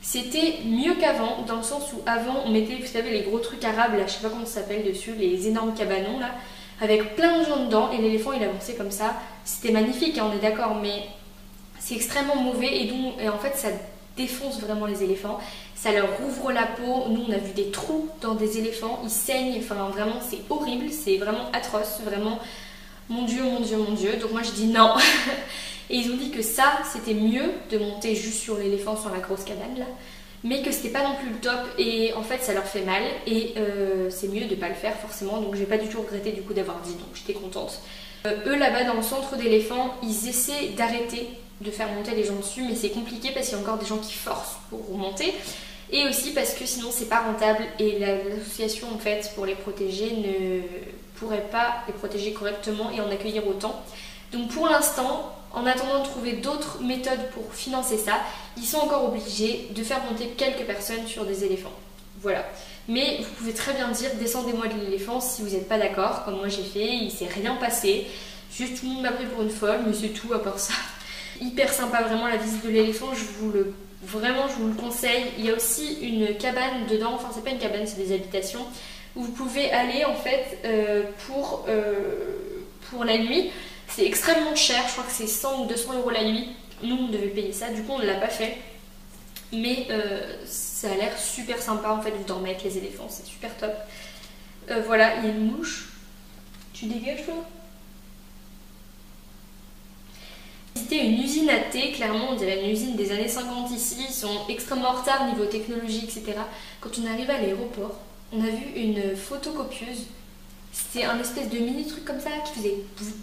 C'était mieux qu'avant, dans le sens où avant on mettait, vous savez, les gros trucs arabes là, je sais pas comment ça s'appelle dessus, les énormes cabanons là, avec plein de gens dedans, et l'éléphant il avançait comme ça. C'était magnifique, hein, on est d'accord, mais c'est extrêmement mauvais, et en fait ça défonce vraiment les éléphants, ça leur ouvre la peau. Nous on a vu des trous dans des éléphants, ils saignent, enfin vraiment c'est horrible, c'est vraiment atroce, vraiment mon Dieu, mon Dieu, mon Dieu. Donc moi je dis non. Et ils ont dit que ça c'était mieux de monter juste sur l'éléphant, sur la grosse cabane là, mais que c'était pas non plus le top, et en fait ça leur fait mal, et c'est mieux de pas le faire forcément, donc j'ai pas du tout regretté du coup d'avoir dit, donc j'étais contente. Eux là-bas dans le centre d'éléphants, ils essaient d'arrêter de faire monter les gens dessus, mais c'est compliqué parce qu'il y a encore des gens qui forcent pour remonter, et aussi parce que sinon c'est pas rentable, et l'association en fait pour les protéger ne pourrait pas les protéger correctement et en accueillir autant. Donc pour l'instant, en attendant de trouver d'autres méthodes pour financer ça, ils sont encore obligés de faire monter quelques personnes sur des éléphants. Voilà. Mais vous pouvez très bien dire descendez-moi de l'éléphant si vous n'êtes pas d'accord, comme moi j'ai fait, il s'est rien passé. Juste tout le monde m'a pris pour une folle, mais c'est tout à part ça. Hyper sympa vraiment la visite de l'éléphant, vraiment je vous le conseille. Il y a aussi une cabane dedans, enfin c'est pas une cabane, c'est des habitations, où vous pouvez aller en fait pour la nuit. C'est extrêmement cher, je crois que c'est 100 ou 200 € la nuit. Nous on devait payer ça, du coup on ne l'a pas fait. Mais ça a l'air super sympa en fait, vous dormez avec les éléphants, c'est super top. Voilà, il y a une mouche. Tu dégages toi? Visiter une usine à thé, clairement on dirait une usine des années 50 ici, ils sont extrêmement en retard niveau technologie, etc. Quand on arrive à l'aéroport, on a vu une photocopieuse. C'était un espèce de mini truc comme ça qui faisait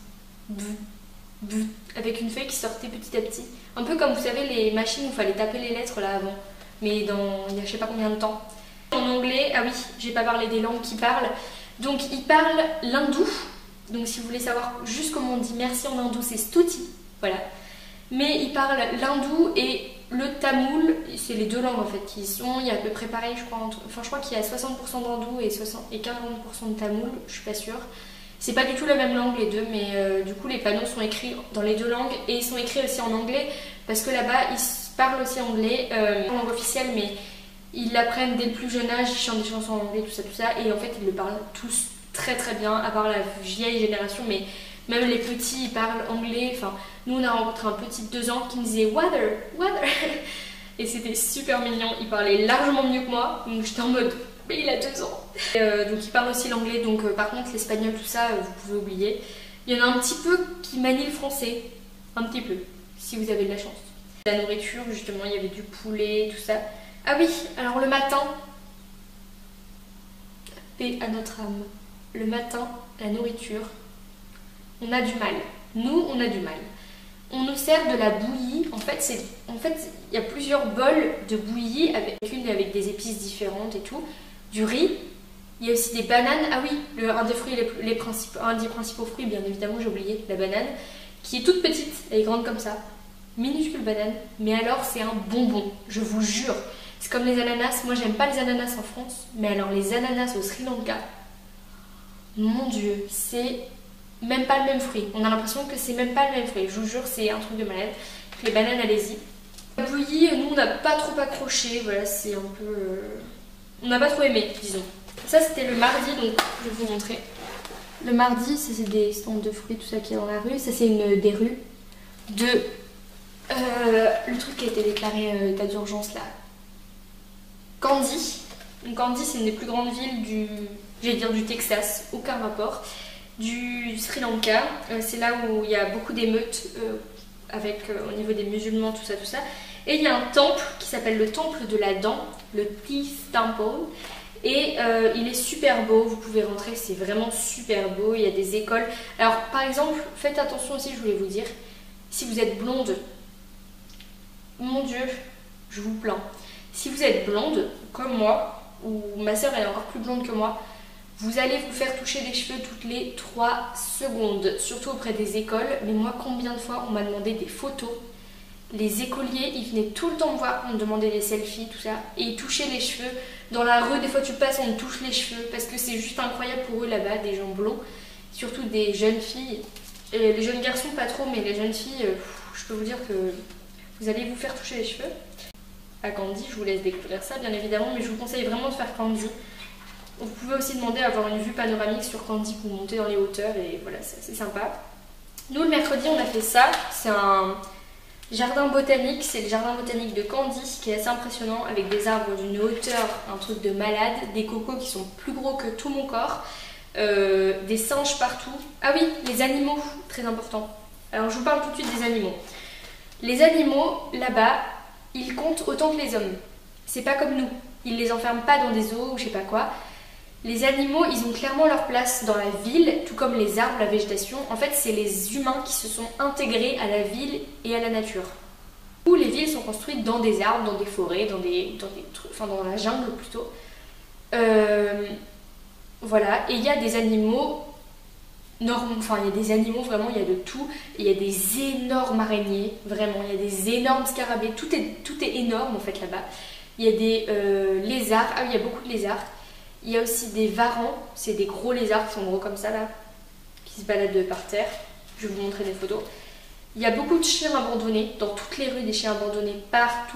avec une feuille qui sortait petit à petit. Un peu comme vous savez les machines où il fallait taper les lettres là avant, mais il y a je sais pas combien de temps. En anglais, ah oui, j'ai pas parlé des langues qui parlent. Donc ils parlent l'hindou. Donc si vous voulez savoir juste comment on dit merci en hindou, c'est stuti. Voilà. Mais ils parlent l'hindou et le tamoul, c'est les deux langues en fait qui y sont. Il y a à peu près pareil, je crois. Enfin, je crois qu'il y a 60% d'hindou et 40% de tamoul, je suis pas sûre. C'est pas du tout la même langue les deux, mais du coup les panneaux sont écrits dans les deux langues, et ils sont écrits aussi en anglais parce que là-bas ils parlent aussi anglais, en langue officielle, mais ils l'apprennent dès le plus jeune âge, ils chantent des chansons en anglais, tout ça, et en fait ils le parlent tous très très bien, à part la vieille génération, mais même les petits ils parlent anglais. Enfin, nous on a rencontré un petit de 2 ans qui nous disait water, water, et c'était super mignon, il parlait largement mieux que moi, donc j'étais en mode mais il a 2 ans. Donc il parle aussi l'anglais, donc par contre l'espagnol tout ça vous pouvez oublier. Il y en a un petit peu qui manient le français, un petit peu, si vous avez de la chance. La nourriture justement, il y avait du poulet, tout ça. Ah oui, alors le matin, paix à notre âme, le matin, la nourriture, on a du mal. Nous on a du mal. On nous sert de la bouillie. En fait, il y a plusieurs bols de bouillie avec des épices différentes et tout. Du riz, il y a aussi des bananes. Ah oui, un des principaux fruits, bien évidemment, j'ai oublié, la banane, qui est toute petite, elle est grande comme ça, minuscule banane, mais alors c'est un bonbon, je vous jure. C'est comme les ananas, moi j'aime pas les ananas en France, mais alors les ananas au Sri Lanka, mon Dieu, c'est même pas le même fruit. On a l'impression que c'est même pas le même fruit, je vous jure, c'est un truc de malade. Les bananes, allez-y. La bouillie, nous on n'a pas trop accroché, voilà, c'est un peu... On n'a pas trop aimé, disons. Ça c'était le mardi, donc je vais vous montrer. Le mardi, ça c'est des stands de fruits, tout ça qui est dans la rue. Ça c'est des rues de... le truc qui a été déclaré état d'urgence là. Kandy. Donc Kandy c'est une des plus grandes villes du Texas, aucun rapport. Du Sri Lanka. C'est là où il y a beaucoup d'émeutes au niveau des musulmans, tout ça. Et il y a un temple qui s'appelle le temple de la dent, le Teeth Temple, et il est super beau, vous pouvez rentrer, c'est vraiment super beau, il y a des écoles. Alors par exemple, faites attention aussi, je voulais vous dire, si vous êtes blonde, mon Dieu, je vous plains, si vous êtes blonde, comme moi, ou ma soeur elle est encore plus blonde que moi, vous allez vous faire toucher les cheveux toutes les 3 secondes, surtout auprès des écoles. Mais moi, combien de fois on m'a demandé des photos? Les écoliers, ils venaient tout le temps me voir, on me demandait des selfies, tout ça, et ils touchaient les cheveux. Dans la rue, des fois tu passes, on me touche les cheveux, parce que c'est juste incroyable pour eux là-bas, des gens blonds, surtout des jeunes filles. Et les jeunes garçons, pas trop, mais les jeunes filles, je peux vous dire que vous allez vous faire toucher les cheveux. à Kandy. Je vous laisse découvrir ça bien évidemment, mais je vous conseille vraiment de faire Kandy. Vous pouvez aussi demander à avoir une vue panoramique sur Kandy pour monter dans les hauteurs et voilà, c'est assez sympa. Nous le mercredi on a fait ça, c'est un jardin botanique, c'est le jardin botanique de Kandy qui est assez impressionnant avec des arbres d'une hauteur, un truc de malade, des cocos qui sont plus gros que tout mon corps, des singes partout. Ah oui, les animaux, très important. Alors je vous parle tout de suite des animaux. Les animaux là-bas, ils comptent autant que les hommes. C'est pas comme nous, ils les enferment pas dans des zoos ou je sais pas quoi. Les animaux, ils ont clairement leur place dans la ville, tout comme les arbres, la végétation. En fait, c'est les humains qui se sont intégrés à la ville et à la nature. Où les villes sont construites dans des arbres, dans des forêts, dans des trucs, enfin dans la jungle plutôt. Voilà, et il y a des animaux, enfin il y a des animaux vraiment, il y a de tout. Il y a des énormes araignées, vraiment, il y a des énormes scarabées, tout est énorme en fait là-bas. Il y a des lézards, ah oui, il y a beaucoup de lézards. Il y a aussi des varans, c'est des gros lézards qui sont gros comme ça là, qui se baladent par terre. Je vais vous montrer des photos. Il y a beaucoup de chiens abandonnés, dans toutes les rues des chiens abandonnés, partout.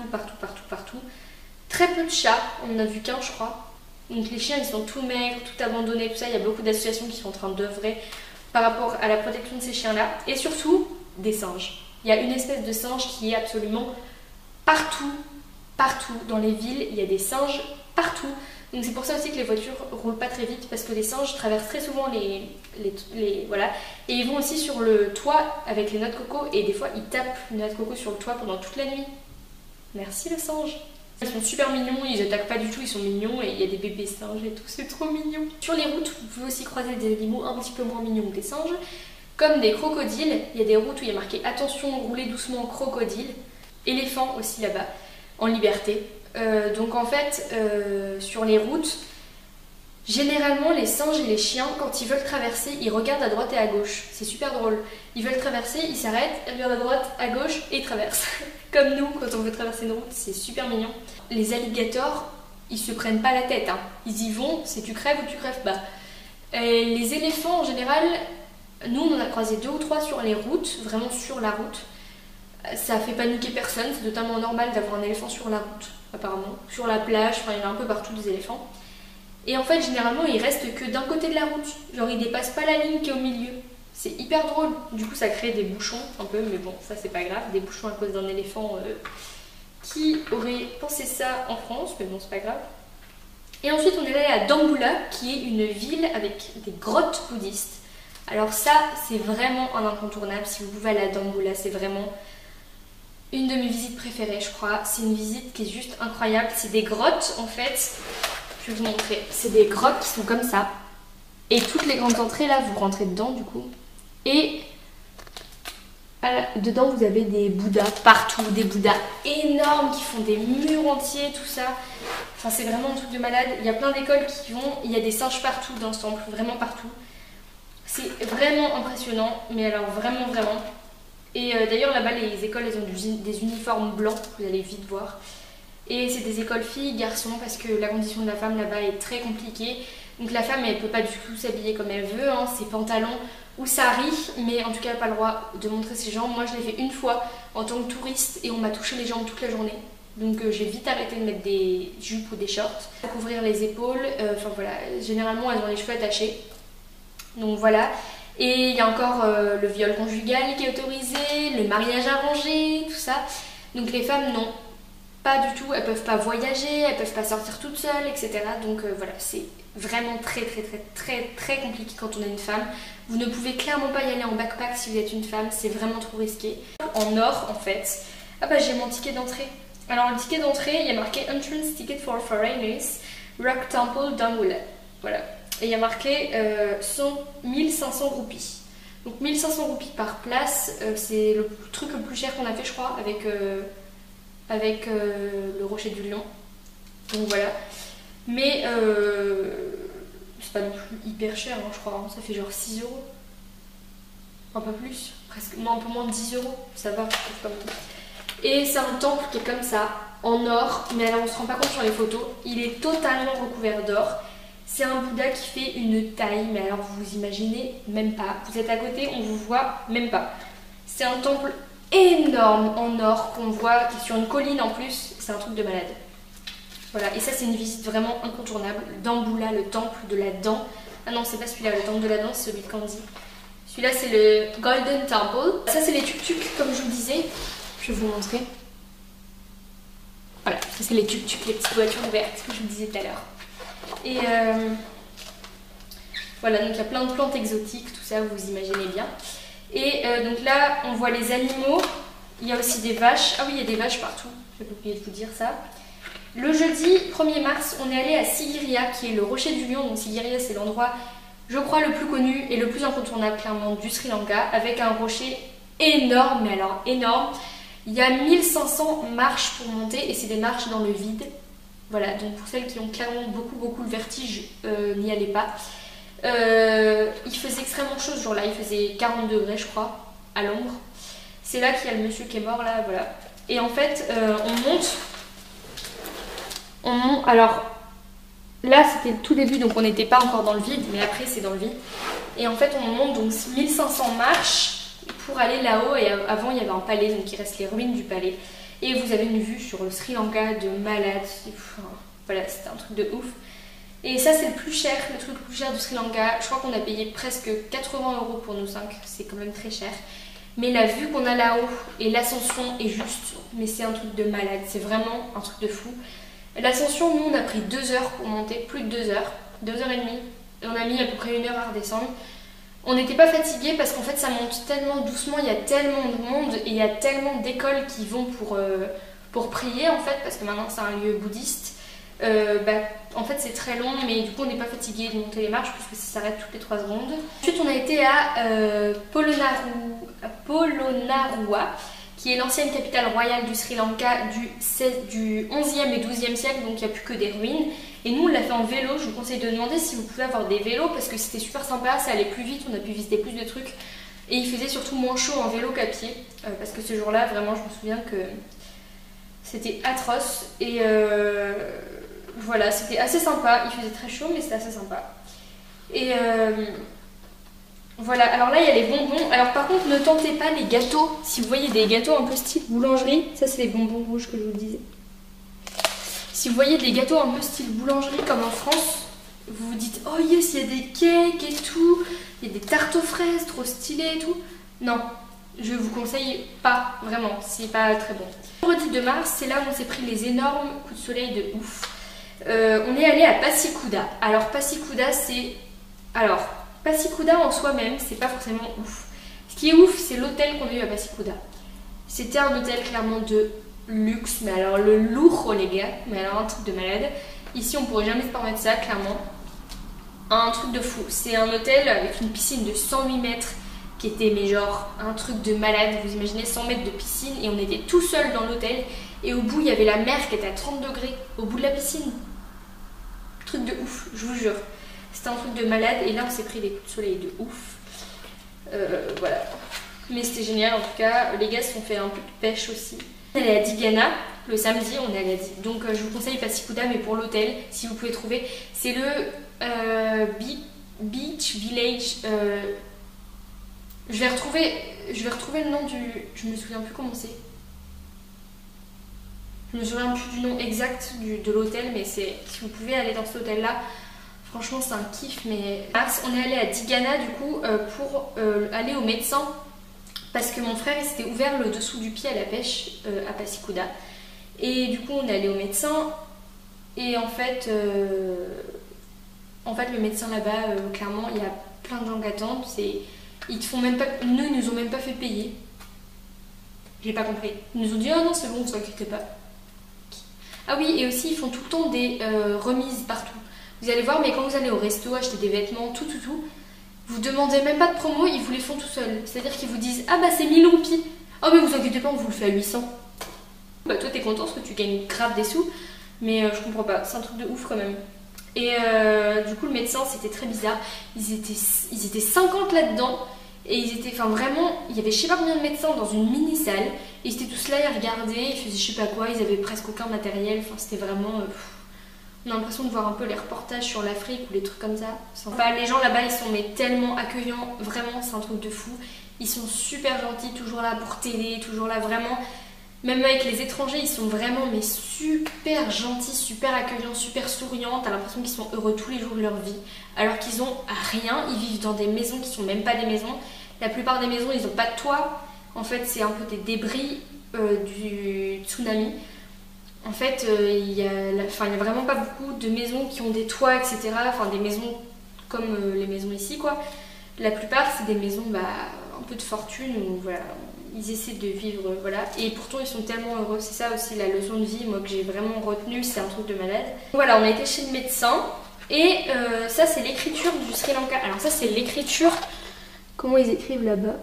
Très peu de chats, on en a vu qu'un je crois. Donc les chiens ils sont tout maigres, tout abandonnés, tout ça. Il y a beaucoup d'associations qui sont en train d'œuvrer par rapport à la protection de ces chiens là. Et surtout, des singes. Il y a une espèce de singe qui est absolument partout dans les villes. Il y a des singes partout. Donc c'est pour ça aussi que les voitures roulent pas très vite parce que les singes traversent très souvent voilà. Et ils vont aussi sur le toit avec les noix de coco et des fois ils tapent une noix de coco sur le toit pendant toute la nuit. Merci le singe. Ils sont super mignons, ils attaquent pas du tout, ils sont mignons et il y a des bébés singes et tout, c'est trop mignon. Sur les routes, vous pouvez aussi croiser des animaux un petit peu moins mignons que des singes, comme des crocodiles. Il y a des routes où il y a marqué attention, roulez doucement, crocodile. Éléphants aussi là-bas, en liberté. Donc en fait, sur les routes, généralement les singes et les chiens, quand ils veulent traverser, ils regardent à droite et à gauche. C'est super drôle. Ils veulent traverser, ils s'arrêtent, ils regardent à droite, à gauche et ils traversent. Comme nous, quand on veut traverser une route, c'est super mignon. Les alligators, ils se prennent pas la tête. Hein. Ils y vont, c'est tu crèves ou tu crèves pas. Et les éléphants, en général, nous on en a croisé 2 ou 3 sur les routes, vraiment sur la route. Ça fait paniquer personne, c'est totalement normal d'avoir un éléphant sur la route, apparemment. Sur la plage, enfin il y en a un peu partout des éléphants. Et en fait, généralement, ils restent que d'un côté de la route. Genre, ils dépassent pas la ligne qui est au milieu. C'est hyper drôle. Du coup, ça crée des bouchons un peu, mais bon, ça c'est pas grave. Des bouchons à cause d'un éléphant qui aurait pensé ça en France, mais bon, c'est pas grave. Et ensuite, on est allé à Dambulla, qui est une ville avec des grottes bouddhistes. Alors ça, c'est vraiment un incontournable. Si vous pouvez aller à Dambulla, c'est vraiment une de mes visites préférées, je crois. C'est une visite qui est juste incroyable. C'est des grottes, en fait. Je vais vous montrer. C'est des grottes qui sont comme ça. Et toutes les grandes entrées, là, vous rentrez dedans, du coup. Et dedans, vous avez des bouddhas partout. Des bouddhas énormes qui font des murs entiers, tout ça. Enfin, c'est vraiment un truc de malade. Il y a plein d'écoles qui vont. Il y a des singes partout dans ce temple. Vraiment partout. C'est vraiment impressionnant. Mais alors, vraiment. Et d'ailleurs, là-bas, les écoles, elles ont des uniformes blancs. Vous allez vite voir. Et c'est des écoles filles, garçons, parce que la condition de la femme là-bas est très compliquée. Donc la femme, elle peut pas du tout s'habiller comme elle veut, hein, ses pantalons ou sari, mais en tout cas, elle n'a pas le droit de montrer ses jambes. Moi, je l'ai fait une fois en tant que touriste et on m'a touché les jambes toute la journée. Donc j'ai vite arrêté de mettre des jupes ou des shorts, pour couvrir les épaules. Enfin voilà, généralement, elles ont les cheveux attachés. Donc voilà. Et il y a encore le viol conjugal qui est autorisé, le mariage arrangé, tout ça. Donc les femmes, non. Pas du tout, elles peuvent pas voyager, elles peuvent pas sortir toutes seules, etc. Donc voilà, c'est vraiment très compliqué quand on est une femme. Vous ne pouvez clairement pas y aller en backpack si vous êtes une femme, c'est vraiment trop risqué. En or en fait, ah bah j'ai mon ticket d'entrée. Alors le ticket d'entrée, il y a marqué Entrance Ticket for Foreigners, Rock Temple Dambulla. Voilà. Et il y a marqué 1500 roupies. Donc 1500 roupies par place, c'est le truc le plus cher qu'on a fait je crois avec le rocher du lion. Donc voilà. Mais c'est pas non plus hyper cher, hein, je crois. Hein. Ça fait genre 6 euros. Un peu plus. Presque, non, un peu moins de 10 euros. Ça va, comme ça. Et c'est un temple qui est comme ça, en or. Mais alors on se rend pas compte sur les photos. Il est totalement recouvert d'or. C'est un Bouddha qui fait une taille. Mais alors vous vous imaginez même pas. Vous êtes à côté, on vous voit même pas. C'est un temple énorme en or qu'on voit, qui est sur une colline en plus, c'est un truc de malade. Voilà, et ça c'est une visite vraiment incontournable. Dambulla, le temple de la dent. Ah non, c'est pas celui-là, le temple de la dent, c'est celui de Candy. Celui-là c'est le Golden Temple. Ça c'est les tuk-tuk, comme je vous disais. Je vais vous montrer. Voilà, ça c'est les tuk-tuk, les petites voitures ouvertes que je vous disais tout à l'heure. Et voilà, donc il y a plein de plantes exotiques, tout ça, vous imaginez bien. Et donc là, on voit les animaux. Il y a aussi des vaches. Ah oui, il y a des vaches partout. J'ai oublié de vous dire ça. Le jeudi 1er mars, on est allé à Sigiriya, qui est le rocher du lion. Donc Sigiriya, c'est l'endroit, je crois, le plus connu et le plus incontournable, clairement, du Sri Lanka, avec un rocher énorme, mais alors énorme. Il y a 1500 marches pour monter, et c'est des marches dans le vide. Voilà, donc pour celles qui ont clairement beaucoup le vertige, n'y allez pas. Il faisait extrêmement chaud ce jour-là, il faisait 40 degrés, je crois, à l'ombre. C'est là qu'il y a le monsieur qui est mort, là, voilà. Et en fait, on monte. Alors, là, c'était le tout début, donc on n'était pas encore dans le vide, mais après, c'est dans le vide. Et en fait, on monte donc 1500 marches pour aller là-haut. Et avant, il y avait un palais, donc il reste les ruines du palais. Et vous avez une vue sur le Sri Lanka de malade. Enfin, voilà, c'était un truc de ouf. Et ça, c'est le plus cher, le truc le plus cher du Sri Lanka. Je crois qu'on a payé presque 80 € pour nous 5. C'est quand même très cher. Mais la vue qu'on a là-haut et l'ascension est juste, mais c'est un truc de malade. C'est vraiment un truc de fou. L'ascension, nous, on a pris 2 heures pour monter, plus de 2 heures, 2 h 30. Et on a mis à peu près 1 heure à redescendre. On n'était pas fatigués parce qu'en fait, ça monte tellement doucement, il y a tellement de monde et il y a tellement d'écoles qui vont pour prier, en fait, parce que maintenant, c'est un lieu bouddhiste. En fait, c'est très long, mais du coup, on n'est pas fatigué de monter les marches puisque ça s'arrête toutes les 3 secondes. Ensuite, on a été à Polonnaruwa, qui est l'ancienne capitale royale du Sri Lanka du 11e et 12e siècle, donc il n'y a plus que des ruines. Et nous, on l'a fait en vélo. Je vous conseille de demander si vous pouvez avoir des vélos parce que c'était super sympa, ça allait plus vite, on a pu visiter plus de trucs. Et il faisait surtout moins chaud en vélo qu'à pied, parce que ce jour-là, vraiment, je me souviens que c'était atroce. Et voilà, c'était assez sympa. Il faisait très chaud, mais c'était assez sympa. Et voilà, alors là il y a les bonbons. Alors par contre ne tentez pas les gâteaux. Si vous voyez des gâteaux un peu style boulangerie, ça c'est les bonbons rouges que je vous disais. Si vous voyez des gâteaux un peu style boulangerie comme en France, vous vous dites oh yes, il y a des cakes et tout, il y a des tartes aux fraises trop stylées et tout. Non, je vous conseille pas, vraiment, c'est pas très bon. Le vendredi 2 mars, c'est là où on s'est pris les énormes coups de soleil de ouf. On est allé à Passikuda. Alors Passikuda c'est... Alors... Passikuda en soi-même, c'est pas forcément ouf. Ce qui est ouf, c'est l'hôtel qu'on a eu à Passikuda. C'était un hôtel clairement de luxe, mais alors le lourd, les gars, mais alors un truc de malade. Ici, on pourrait jamais se permettre ça, clairement. Un truc de fou. C'est un hôtel avec une piscine de 108 mètres qui était, mais genre, un truc de malade. Vous imaginez 100 mètres de piscine et on était tout seul dans l'hôtel. Et au bout, il y avait la mer qui était à 30 degrés, au bout de la piscine. Truc de ouf, je vous jure. C'était un truc de malade et là on s'est pris des coups de soleil de ouf. Voilà. Mais c'était génial en tout cas. Les gars se sont fait un peu de pêche aussi. On est allé à Digana le samedi, on est allé à Digana. Donc je vous conseille Passikuda, mais pour l'hôtel, si vous pouvez trouver, c'est le Beach Village. Je vais retrouver le nom du... Je me souviens plus comment c'est. Je me souviens plus du nom exact de l'hôtel, mais c'est... Si vous pouvez aller dans cet hôtel-là, franchement c'est un kiff. Mais on est allé à Digana du coup pour aller au médecin parce que mon frère il s'était ouvert le dessous du pied à la pêche à Passikuda et du coup on est allé au médecin et en fait le médecin là-bas clairement il y a plein de gens qui attendent, ils te font même pas, ils nous ont même pas fait payer. J'ai pas compris. Ils nous ont dit ah non c'est bon, ne vous inquiétez pas. Ah oui, et aussi ils font tout le temps des remises partout. Vous allez voir, mais quand vous allez au resto, acheter des vêtements, tout, vous demandez même pas de promo, ils vous les font tout seuls. C'est-à-dire qu'ils vous disent ah bah c'est 1000 roupies. Oh mais vous inquiétez pas, on vous le fait à 800. Bah toi t'es content parce que tu gagnes grave des sous, mais je comprends pas, c'est un truc de ouf quand même. Et du coup le médecin c'était très bizarre, ils étaient 50 là-dedans. Et ils étaient, enfin vraiment, il y avait je sais pas combien de médecins dans une mini salle. Et ils étaient tous là, ils regardaient, ils faisaient je sais pas quoi, ils avaient presque aucun matériel. Enfin c'était vraiment... on a l'impression de voir un peu les reportages sur l'Afrique ou les trucs comme ça. Enfin, les gens là-bas ils sont mais tellement accueillants, vraiment c'est un truc de fou. Ils sont super gentils, toujours là pour t'aider, toujours là vraiment. Même avec les étrangers, ils sont vraiment mais super gentils, super accueillants, super souriants. T'as l'impression qu'ils sont heureux tous les jours de leur vie. Alors qu'ils ont rien, ils vivent dans des maisons qui sont même pas des maisons. La plupart des maisons, ils n'ont pas de toit. En fait, c'est un peu des débris du tsunami. En fait, il y a vraiment pas beaucoup de maisons qui ont des toits, etc. Enfin, des maisons comme les maisons ici, quoi. La plupart, c'est des maisons un peu de fortune où voilà, ils essaient de vivre, voilà. Et pourtant, ils sont tellement heureux. C'est ça aussi la leçon de vie, moi, que j'ai vraiment retenue. C'est un truc de malade. Voilà, on a été chez le médecin. Et ça, c'est l'écriture du Sri Lanka. Alors ça, c'est l'écriture... Comment ils écrivent là-bas?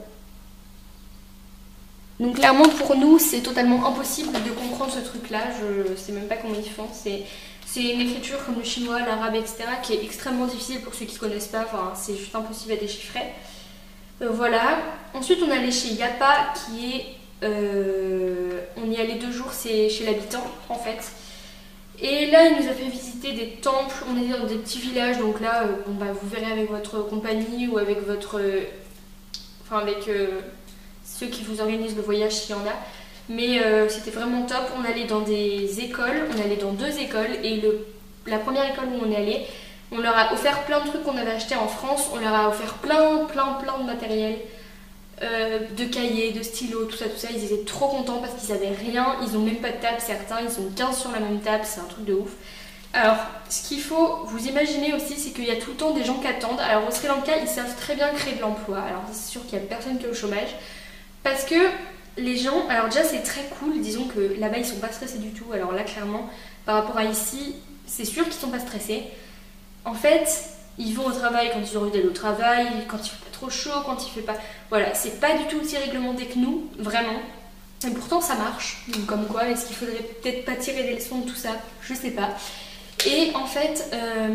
Donc clairement, pour nous, c'est totalement impossible de comprendre ce truc-là. Je sais même pas comment ils font. C'est une écriture comme le chinois, l'arabe, etc. qui est extrêmement difficile pour ceux qui connaissent pas. Enfin, c'est juste impossible à déchiffrer. Voilà. Ensuite, on est allé chez Yapa, qui est... on y est allé 2 jours, c'est chez l'habitant, en fait. Et là, il nous a fait visiter des temples. On est dans des petits villages, donc là, vous verrez avec votre compagnie ou avec votre... Enfin, avec ceux qui vous organisent le voyage, s'il y en a. Mais c'était vraiment top. On allait dans des écoles, on allait dans 2 écoles. Et la première école où on est allé, on leur a offert plein de trucs qu'on avait achetés en France. On leur a offert plein de matériel. De cahiers, de stylos, tout ça, ils étaient trop contents parce qu'ils avaient rien, ils ont même pas de table certains, ils sont 15 sur la même table, c'est un truc de ouf. Alors, ce qu'il faut vous imaginer aussi, c'est qu'il y a tout le temps des gens qui attendent. Alors au Sri Lanka, ils savent très bien créer de l'emploi, alors c'est sûr qu'il y a personne qui est au chômage, parce que les gens, alors déjà c'est très cool, disons que là-bas ils sont pas stressés du tout, alors là clairement, par rapport à ici, c'est sûr qu'ils sont pas stressés. En fait, ils vont au travail quand ils ont envie d'aller au travail, quand il fait pas trop chaud, quand il fait pas... Voilà, c'est pas du tout aussi réglementé que nous, vraiment. Et pourtant ça marche. Donc comme quoi, est-ce qu'il faudrait peut-être pas tirer des leçons de tout ça? Je sais pas. Et en fait,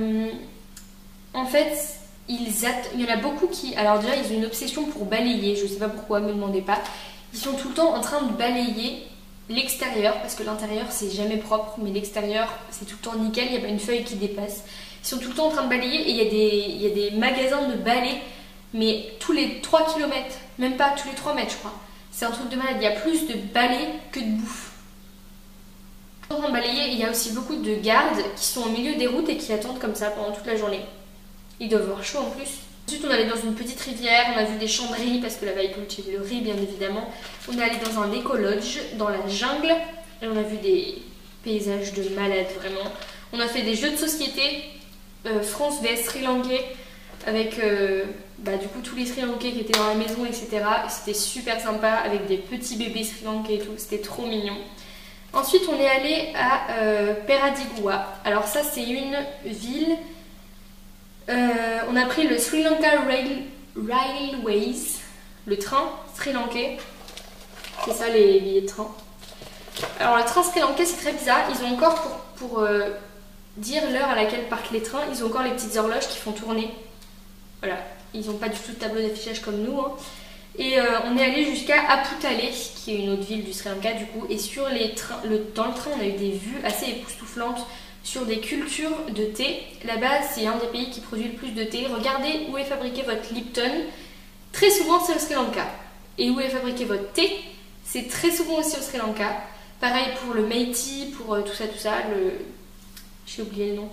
il y en a beaucoup qui... Alors déjà, ils ont une obsession pour balayer, je sais pas pourquoi, me demandez pas. Ils sont tout le temps en train de balayer l'extérieur, parce que l'intérieur c'est jamais propre, mais l'extérieur c'est tout le temps nickel, il n'y a pas une feuille qui dépasse. Ils sont tout le temps en train de balayer et il y a des magasins de balais, mais tous les 3 km, même pas tous les 3 mètres je crois. C'est un truc de malade, il y a plus de balais que de bouffe. En train de balayer, il y a aussi beaucoup de gardes qui sont au milieu des routes et qui attendent comme ça pendant toute la journée. Ils doivent avoir chaud en plus. Ensuite on est allé dans une petite rivière, on a vu des champs de riz parce que là-bas ils cultivent le riz bien évidemment. On est allé dans un éco-lodge, dans la jungle, et on a vu des paysages de malade vraiment. On a fait des jeux de société, France vs Sri Lankais, avec du coup tous les Sri Lankais qui étaient dans la maison, etc. C'était super sympa avec des petits bébés Sri Lankais et tout, c'était trop mignon. Ensuite on est allé à Peradiguwa. Alors ça c'est une ville... on a pris le Sri Lanka Railways, le train Sri Lankais. C'est ça les billets de train. Alors le train Sri Lankais c'est très bizarre. Ils ont encore pour dire l'heure à laquelle partent les trains, ils ont encore les petites horloges qui font tourner. Voilà, ils n'ont pas du tout de tableau d'affichage comme nous. Hein. Et on est allé jusqu'à Aputale, qui est une autre ville du Sri Lanka du coup. Et sur les trains, dans le train on a eu des vues assez époustouflantes sur des cultures de thé. Là-bas, c'est un des pays qui produit le plus de thé. Regardez où est fabriqué votre Lipton. Très souvent, c'est au Sri Lanka. Et où est fabriqué votre thé, c'est très souvent aussi au Sri Lanka. Pareil pour le Meiti, pour tout ça. J'ai oublié le nom.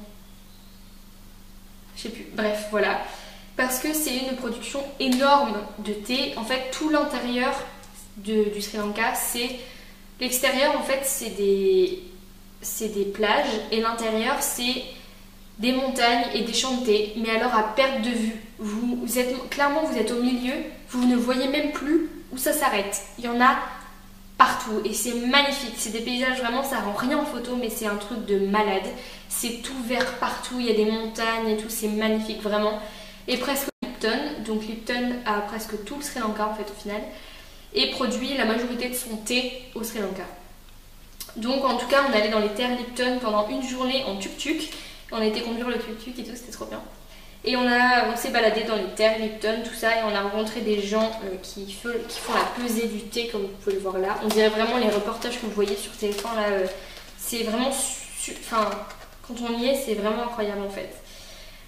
Je sais plus. Bref, voilà. Parce que c'est une production énorme de thé. En fait, tout l'intérieur du Sri Lanka, c'est... L'extérieur, en fait, c'est des plages et l'intérieur c'est des montagnes et des champs de thé, mais alors à perte de vue. Vous êtes au milieu, vous ne voyez même plus où ça s'arrête. Il y en a partout et c'est magnifique. C'est des paysages vraiment, ça rend rien en photo, mais c'est un truc de malade. C'est tout vert partout, il y a des montagnes et tout, c'est magnifique vraiment. Et presque Lipton, donc Lipton a presque tout le Sri Lanka en fait au final, et produit la majorité de son thé au Sri Lanka. Donc en tout cas on est allé dans les terres Lipton pendant une journée en tuk-tuk. On a été conduire le tuk-tuk et tout, c'était trop bien. Et on s'est baladé dans les terres Lipton, tout ça, et on a rencontré des gens qui font la pesée du thé comme vous pouvez le voir là. On dirait vraiment les reportages que vous voyez sur TF1 là. C'est vraiment... Enfin, quand on y est, c'est vraiment incroyable en fait.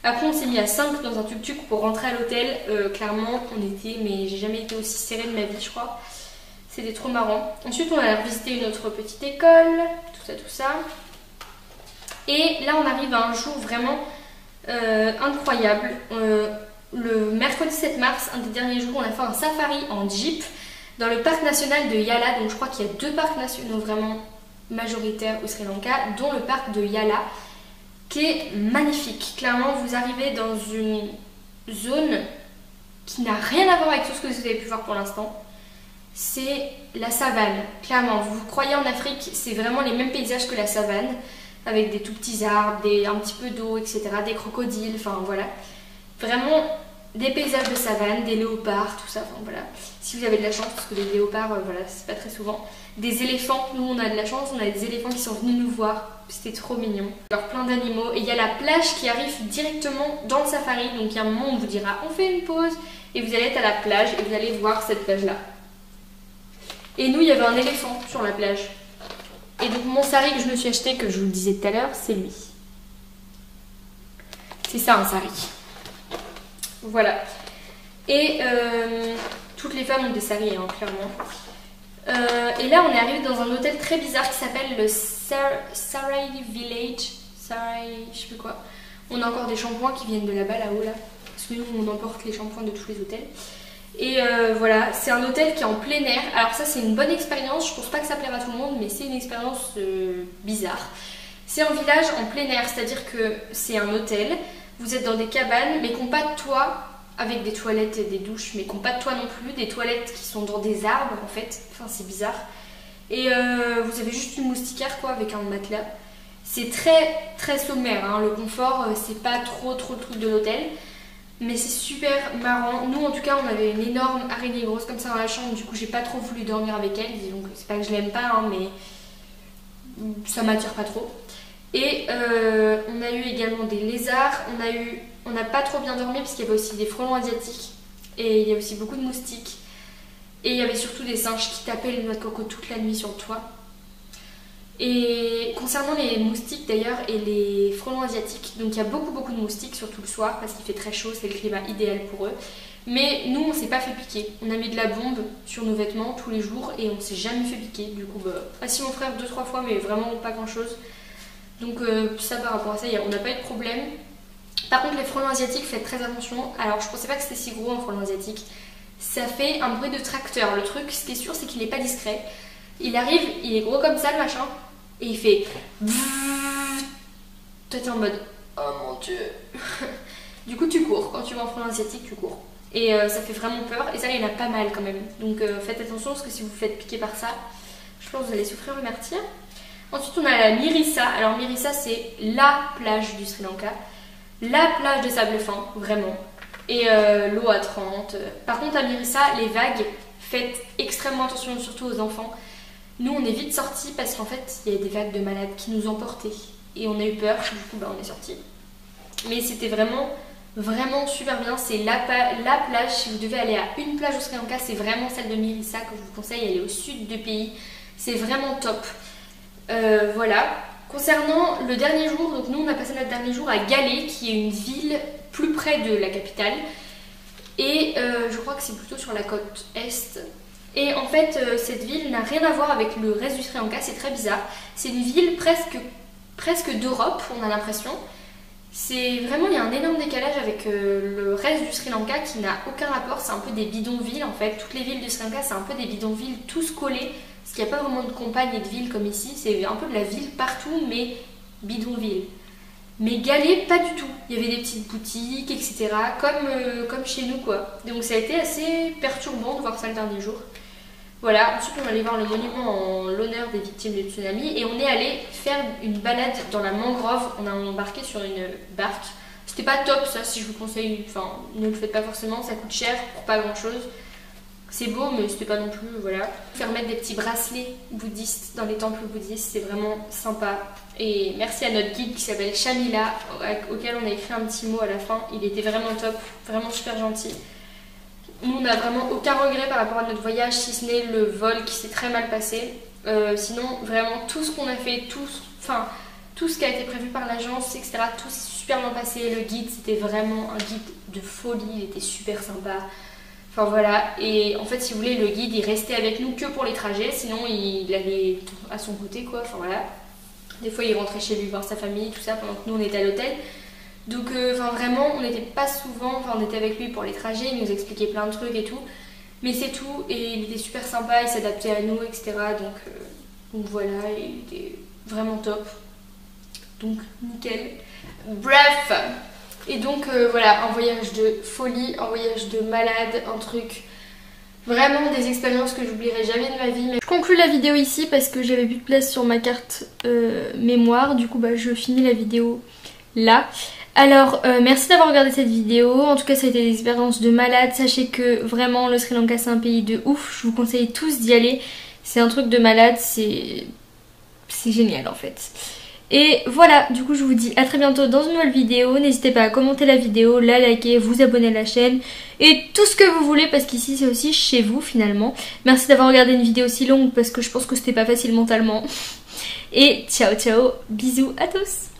Après on s'est mis à 5 dans un tuk-tuk pour rentrer à l'hôtel. Clairement on était, mais j'ai jamais été aussi serrée de ma vie je crois. C'était trop marrant. Ensuite on a visité une autre petite école, tout ça. Et là on arrive à un jour vraiment incroyable. Le mercredi 7 mars, un des derniers jours, on a fait un safari en jeep dans le parc national de Yala. Donc je crois qu'il y a 2 parcs nationaux vraiment majoritaires au Sri Lanka, dont le parc de Yala qui est magnifique. Clairement vous arrivez dans une zone qui n'a rien à voir avec tout ce que vous avez pu voir pour l'instant. C'est la savane, clairement. Vous croyez en Afrique, c'est vraiment les mêmes paysages que la savane, avec des tout petits arbres, un petit peu d'eau, etc., des crocodiles, enfin voilà. Vraiment des paysages de savane, des léopards, tout ça, enfin voilà. Si vous avez de la chance, parce que les léopards, voilà, c'est pas très souvent. Des éléphants, nous on a de la chance, on a des éléphants qui sont venus nous voir, c'était trop mignon. Alors plein d'animaux, et il y a la plage qui arrive directement dans le safari, donc il y a un moment où on vous dira on fait une pause, et vous allez être à la plage, et vous allez voir cette plage-là. Et nous, il y avait un éléphant sur la plage. Et donc mon sari que je me suis acheté, que je vous le disais tout à l'heure, c'est lui. C'est ça un sari. Voilà. Et toutes les femmes ont des saris, hein, clairement. Et là, on est arrivé dans un hôtel très bizarre qui s'appelle le Sarai Village. Sarai, je sais plus quoi. On a encore des shampoings qui viennent de là-bas, là-haut, là. Parce que nous, on emporte les shampoings de tous les hôtels. Et voilà, c'est un hôtel qui est en plein air. Alors ça c'est une bonne expérience, je pense pas que ça plaira à tout le monde, mais c'est une expérience bizarre. C'est un village en plein air, c'est-à-dire que c'est un hôtel, vous êtes dans des cabanes, mais qui n'ont pas de toit, avec des toilettes et des douches, mais qui n'ont pas de toit non plus, des toilettes qui sont dans des arbres en fait, enfin c'est bizarre. Et vous avez juste une moustiquaire quoi, avec un matelas. C'est très sommaire, hein. Le confort, c'est pas trop le truc de l'hôtel. Mais c'est super marrant. Nous en tout cas on avait une énorme araignée grosse comme ça dans la chambre. Du coup j'ai pas trop voulu dormir avec elle. Donc c'est pas que je l'aime pas hein, mais ça m'attire pas trop. Et on a eu également des lézards. On n'a pas trop bien dormi parce qu'il y avait aussi des frelons asiatiques. Et il y a aussi beaucoup de moustiques. Et il y avait surtout des singes qui tapaient les noix de coco toute la nuit sur le toit. Et concernant les moustiques d'ailleurs et les frelons asiatiques, donc il y a beaucoup de moustiques, surtout le soir parce qu'il fait très chaud, c'est le climat idéal pour eux. Mais nous on s'est pas fait piquer, on a mis de la bombe sur nos vêtements tous les jours et on s'est jamais fait piquer. Du coup si mon frère 2-3 fois mais vraiment pas grand chose. Donc ça par rapport à ça on n'a pas eu de problème. Par contre les frelons asiatiques faites très attention. Alors je pensais pas que c'était si gros un frelon asiatique. Ça fait un bruit de tracteur, le truc ce qui est sûr c'est qu'il est pas discret. Il arrive, il est gros comme ça le machin. Et il fait... Toi t'es en mode... Oh mon dieu. Du coup tu cours. Quand tu vois un frelon asiatique tu cours. Et ça fait vraiment peur. Et ça il y en a pas mal quand même. Donc faites attention parce que si vous vous faites piquer par ça, je pense que vous allez souffrir le martyre. Ensuite on a la Mirissa. Alors Mirissa c'est la plage du Sri Lanka. La plage de sable fin, vraiment. Et l'eau à 30. Par contre à Mirissa les vagues, faites extrêmement attention surtout aux enfants. Nous on est vite sortis parce qu'en fait il y avait des vagues de malades qui nous emportaient et on a eu peur, du coup on est sortis. Mais c'était vraiment super bien, c'est la plage, si vous devez aller à une plage au Sri Lanka, c'est vraiment celle de Mirissa que je vous conseille, elle est au sud du pays, c'est vraiment top. Voilà, concernant le dernier jour, donc nous on a passé notre dernier jour à Galé qui est une ville plus près de la capitale et je crois que c'est plutôt sur la côte est. Et en fait, cette ville n'a rien à voir avec le reste du Sri Lanka, c'est très bizarre. C'est une ville presque d'Europe, on a l'impression. C'est vraiment, il y a un énorme décalage avec le reste du Sri Lanka qui n'a aucun rapport. C'est un peu des bidonvilles en fait. Toutes les villes du Sri Lanka, c'est un peu des bidonvilles tous collés. Parce qu'il n'y a pas vraiment de campagne et de ville comme ici. C'est un peu de la ville partout, mais bidonville. Mais Galé, pas du tout. Il y avait des petites boutiques, etc. Comme chez nous quoi. Donc ça a été assez perturbant de voir ça le dernier jour. Voilà, ensuite on est allé voir le monument en l'honneur des victimes du tsunami et on est allé faire une balade dans la mangrove. On a embarqué sur une barque. C'était pas top ça, si je vous conseille, enfin ne le faites pas forcément, ça coûte cher pour pas grand chose. C'est beau mais c'était pas non plus, voilà. Faire mettre des petits bracelets bouddhistes dans les temples bouddhistes, c'est vraiment sympa. Et merci à notre guide qui s'appelle Shamila, auquel on a écrit un petit mot à la fin. Il était vraiment top, vraiment super gentil. Nous on n'a vraiment aucun regret par rapport à notre voyage, si ce n'est le vol qui s'est très mal passé. Sinon vraiment tout ce qu'on a fait, tout ce qui a été prévu par l'agence, etc. Tout s'est super bien passé. Le guide, c'était vraiment un guide de folie, il était super sympa. Enfin voilà, et en fait si vous voulez le guide il restait avec nous que pour les trajets, sinon il allait à son côté quoi, enfin voilà. Des fois il rentrait chez lui voir sa famille, tout ça, pendant que nous on était à l'hôtel. Donc enfin vraiment on n'était pas souvent, enfin on était avec lui pour les trajets, il nous expliquait plein de trucs et tout. Mais c'est tout, et il était super sympa, il s'adaptait à nous, etc. Donc voilà, il était vraiment top. Donc nickel. Bref. Et donc voilà, un voyage de folie, un voyage de malade, un truc... Vraiment des expériences que j'oublierai jamais de ma vie. Mais je conclue la vidéo ici parce que j'avais plus de place sur ma carte mémoire. Du coup je finis la vidéo là. Alors merci d'avoir regardé cette vidéo. En tout cas ça a été des expériences de malade. Sachez que vraiment le Sri Lanka c'est un pays de ouf. Je vous conseille tous d'y aller. C'est un truc de malade, c'est génial en fait. Et voilà, du coup je vous dis à très bientôt dans une nouvelle vidéo. N'hésitez pas à commenter la vidéo, la liker, vous abonner à la chaîne et tout ce que vous voulez parce qu'ici c'est aussi chez vous finalement. Merci d'avoir regardé une vidéo aussi longue parce que je pense que c'était pas facile mentalement. Et ciao ciao, bisous à tous.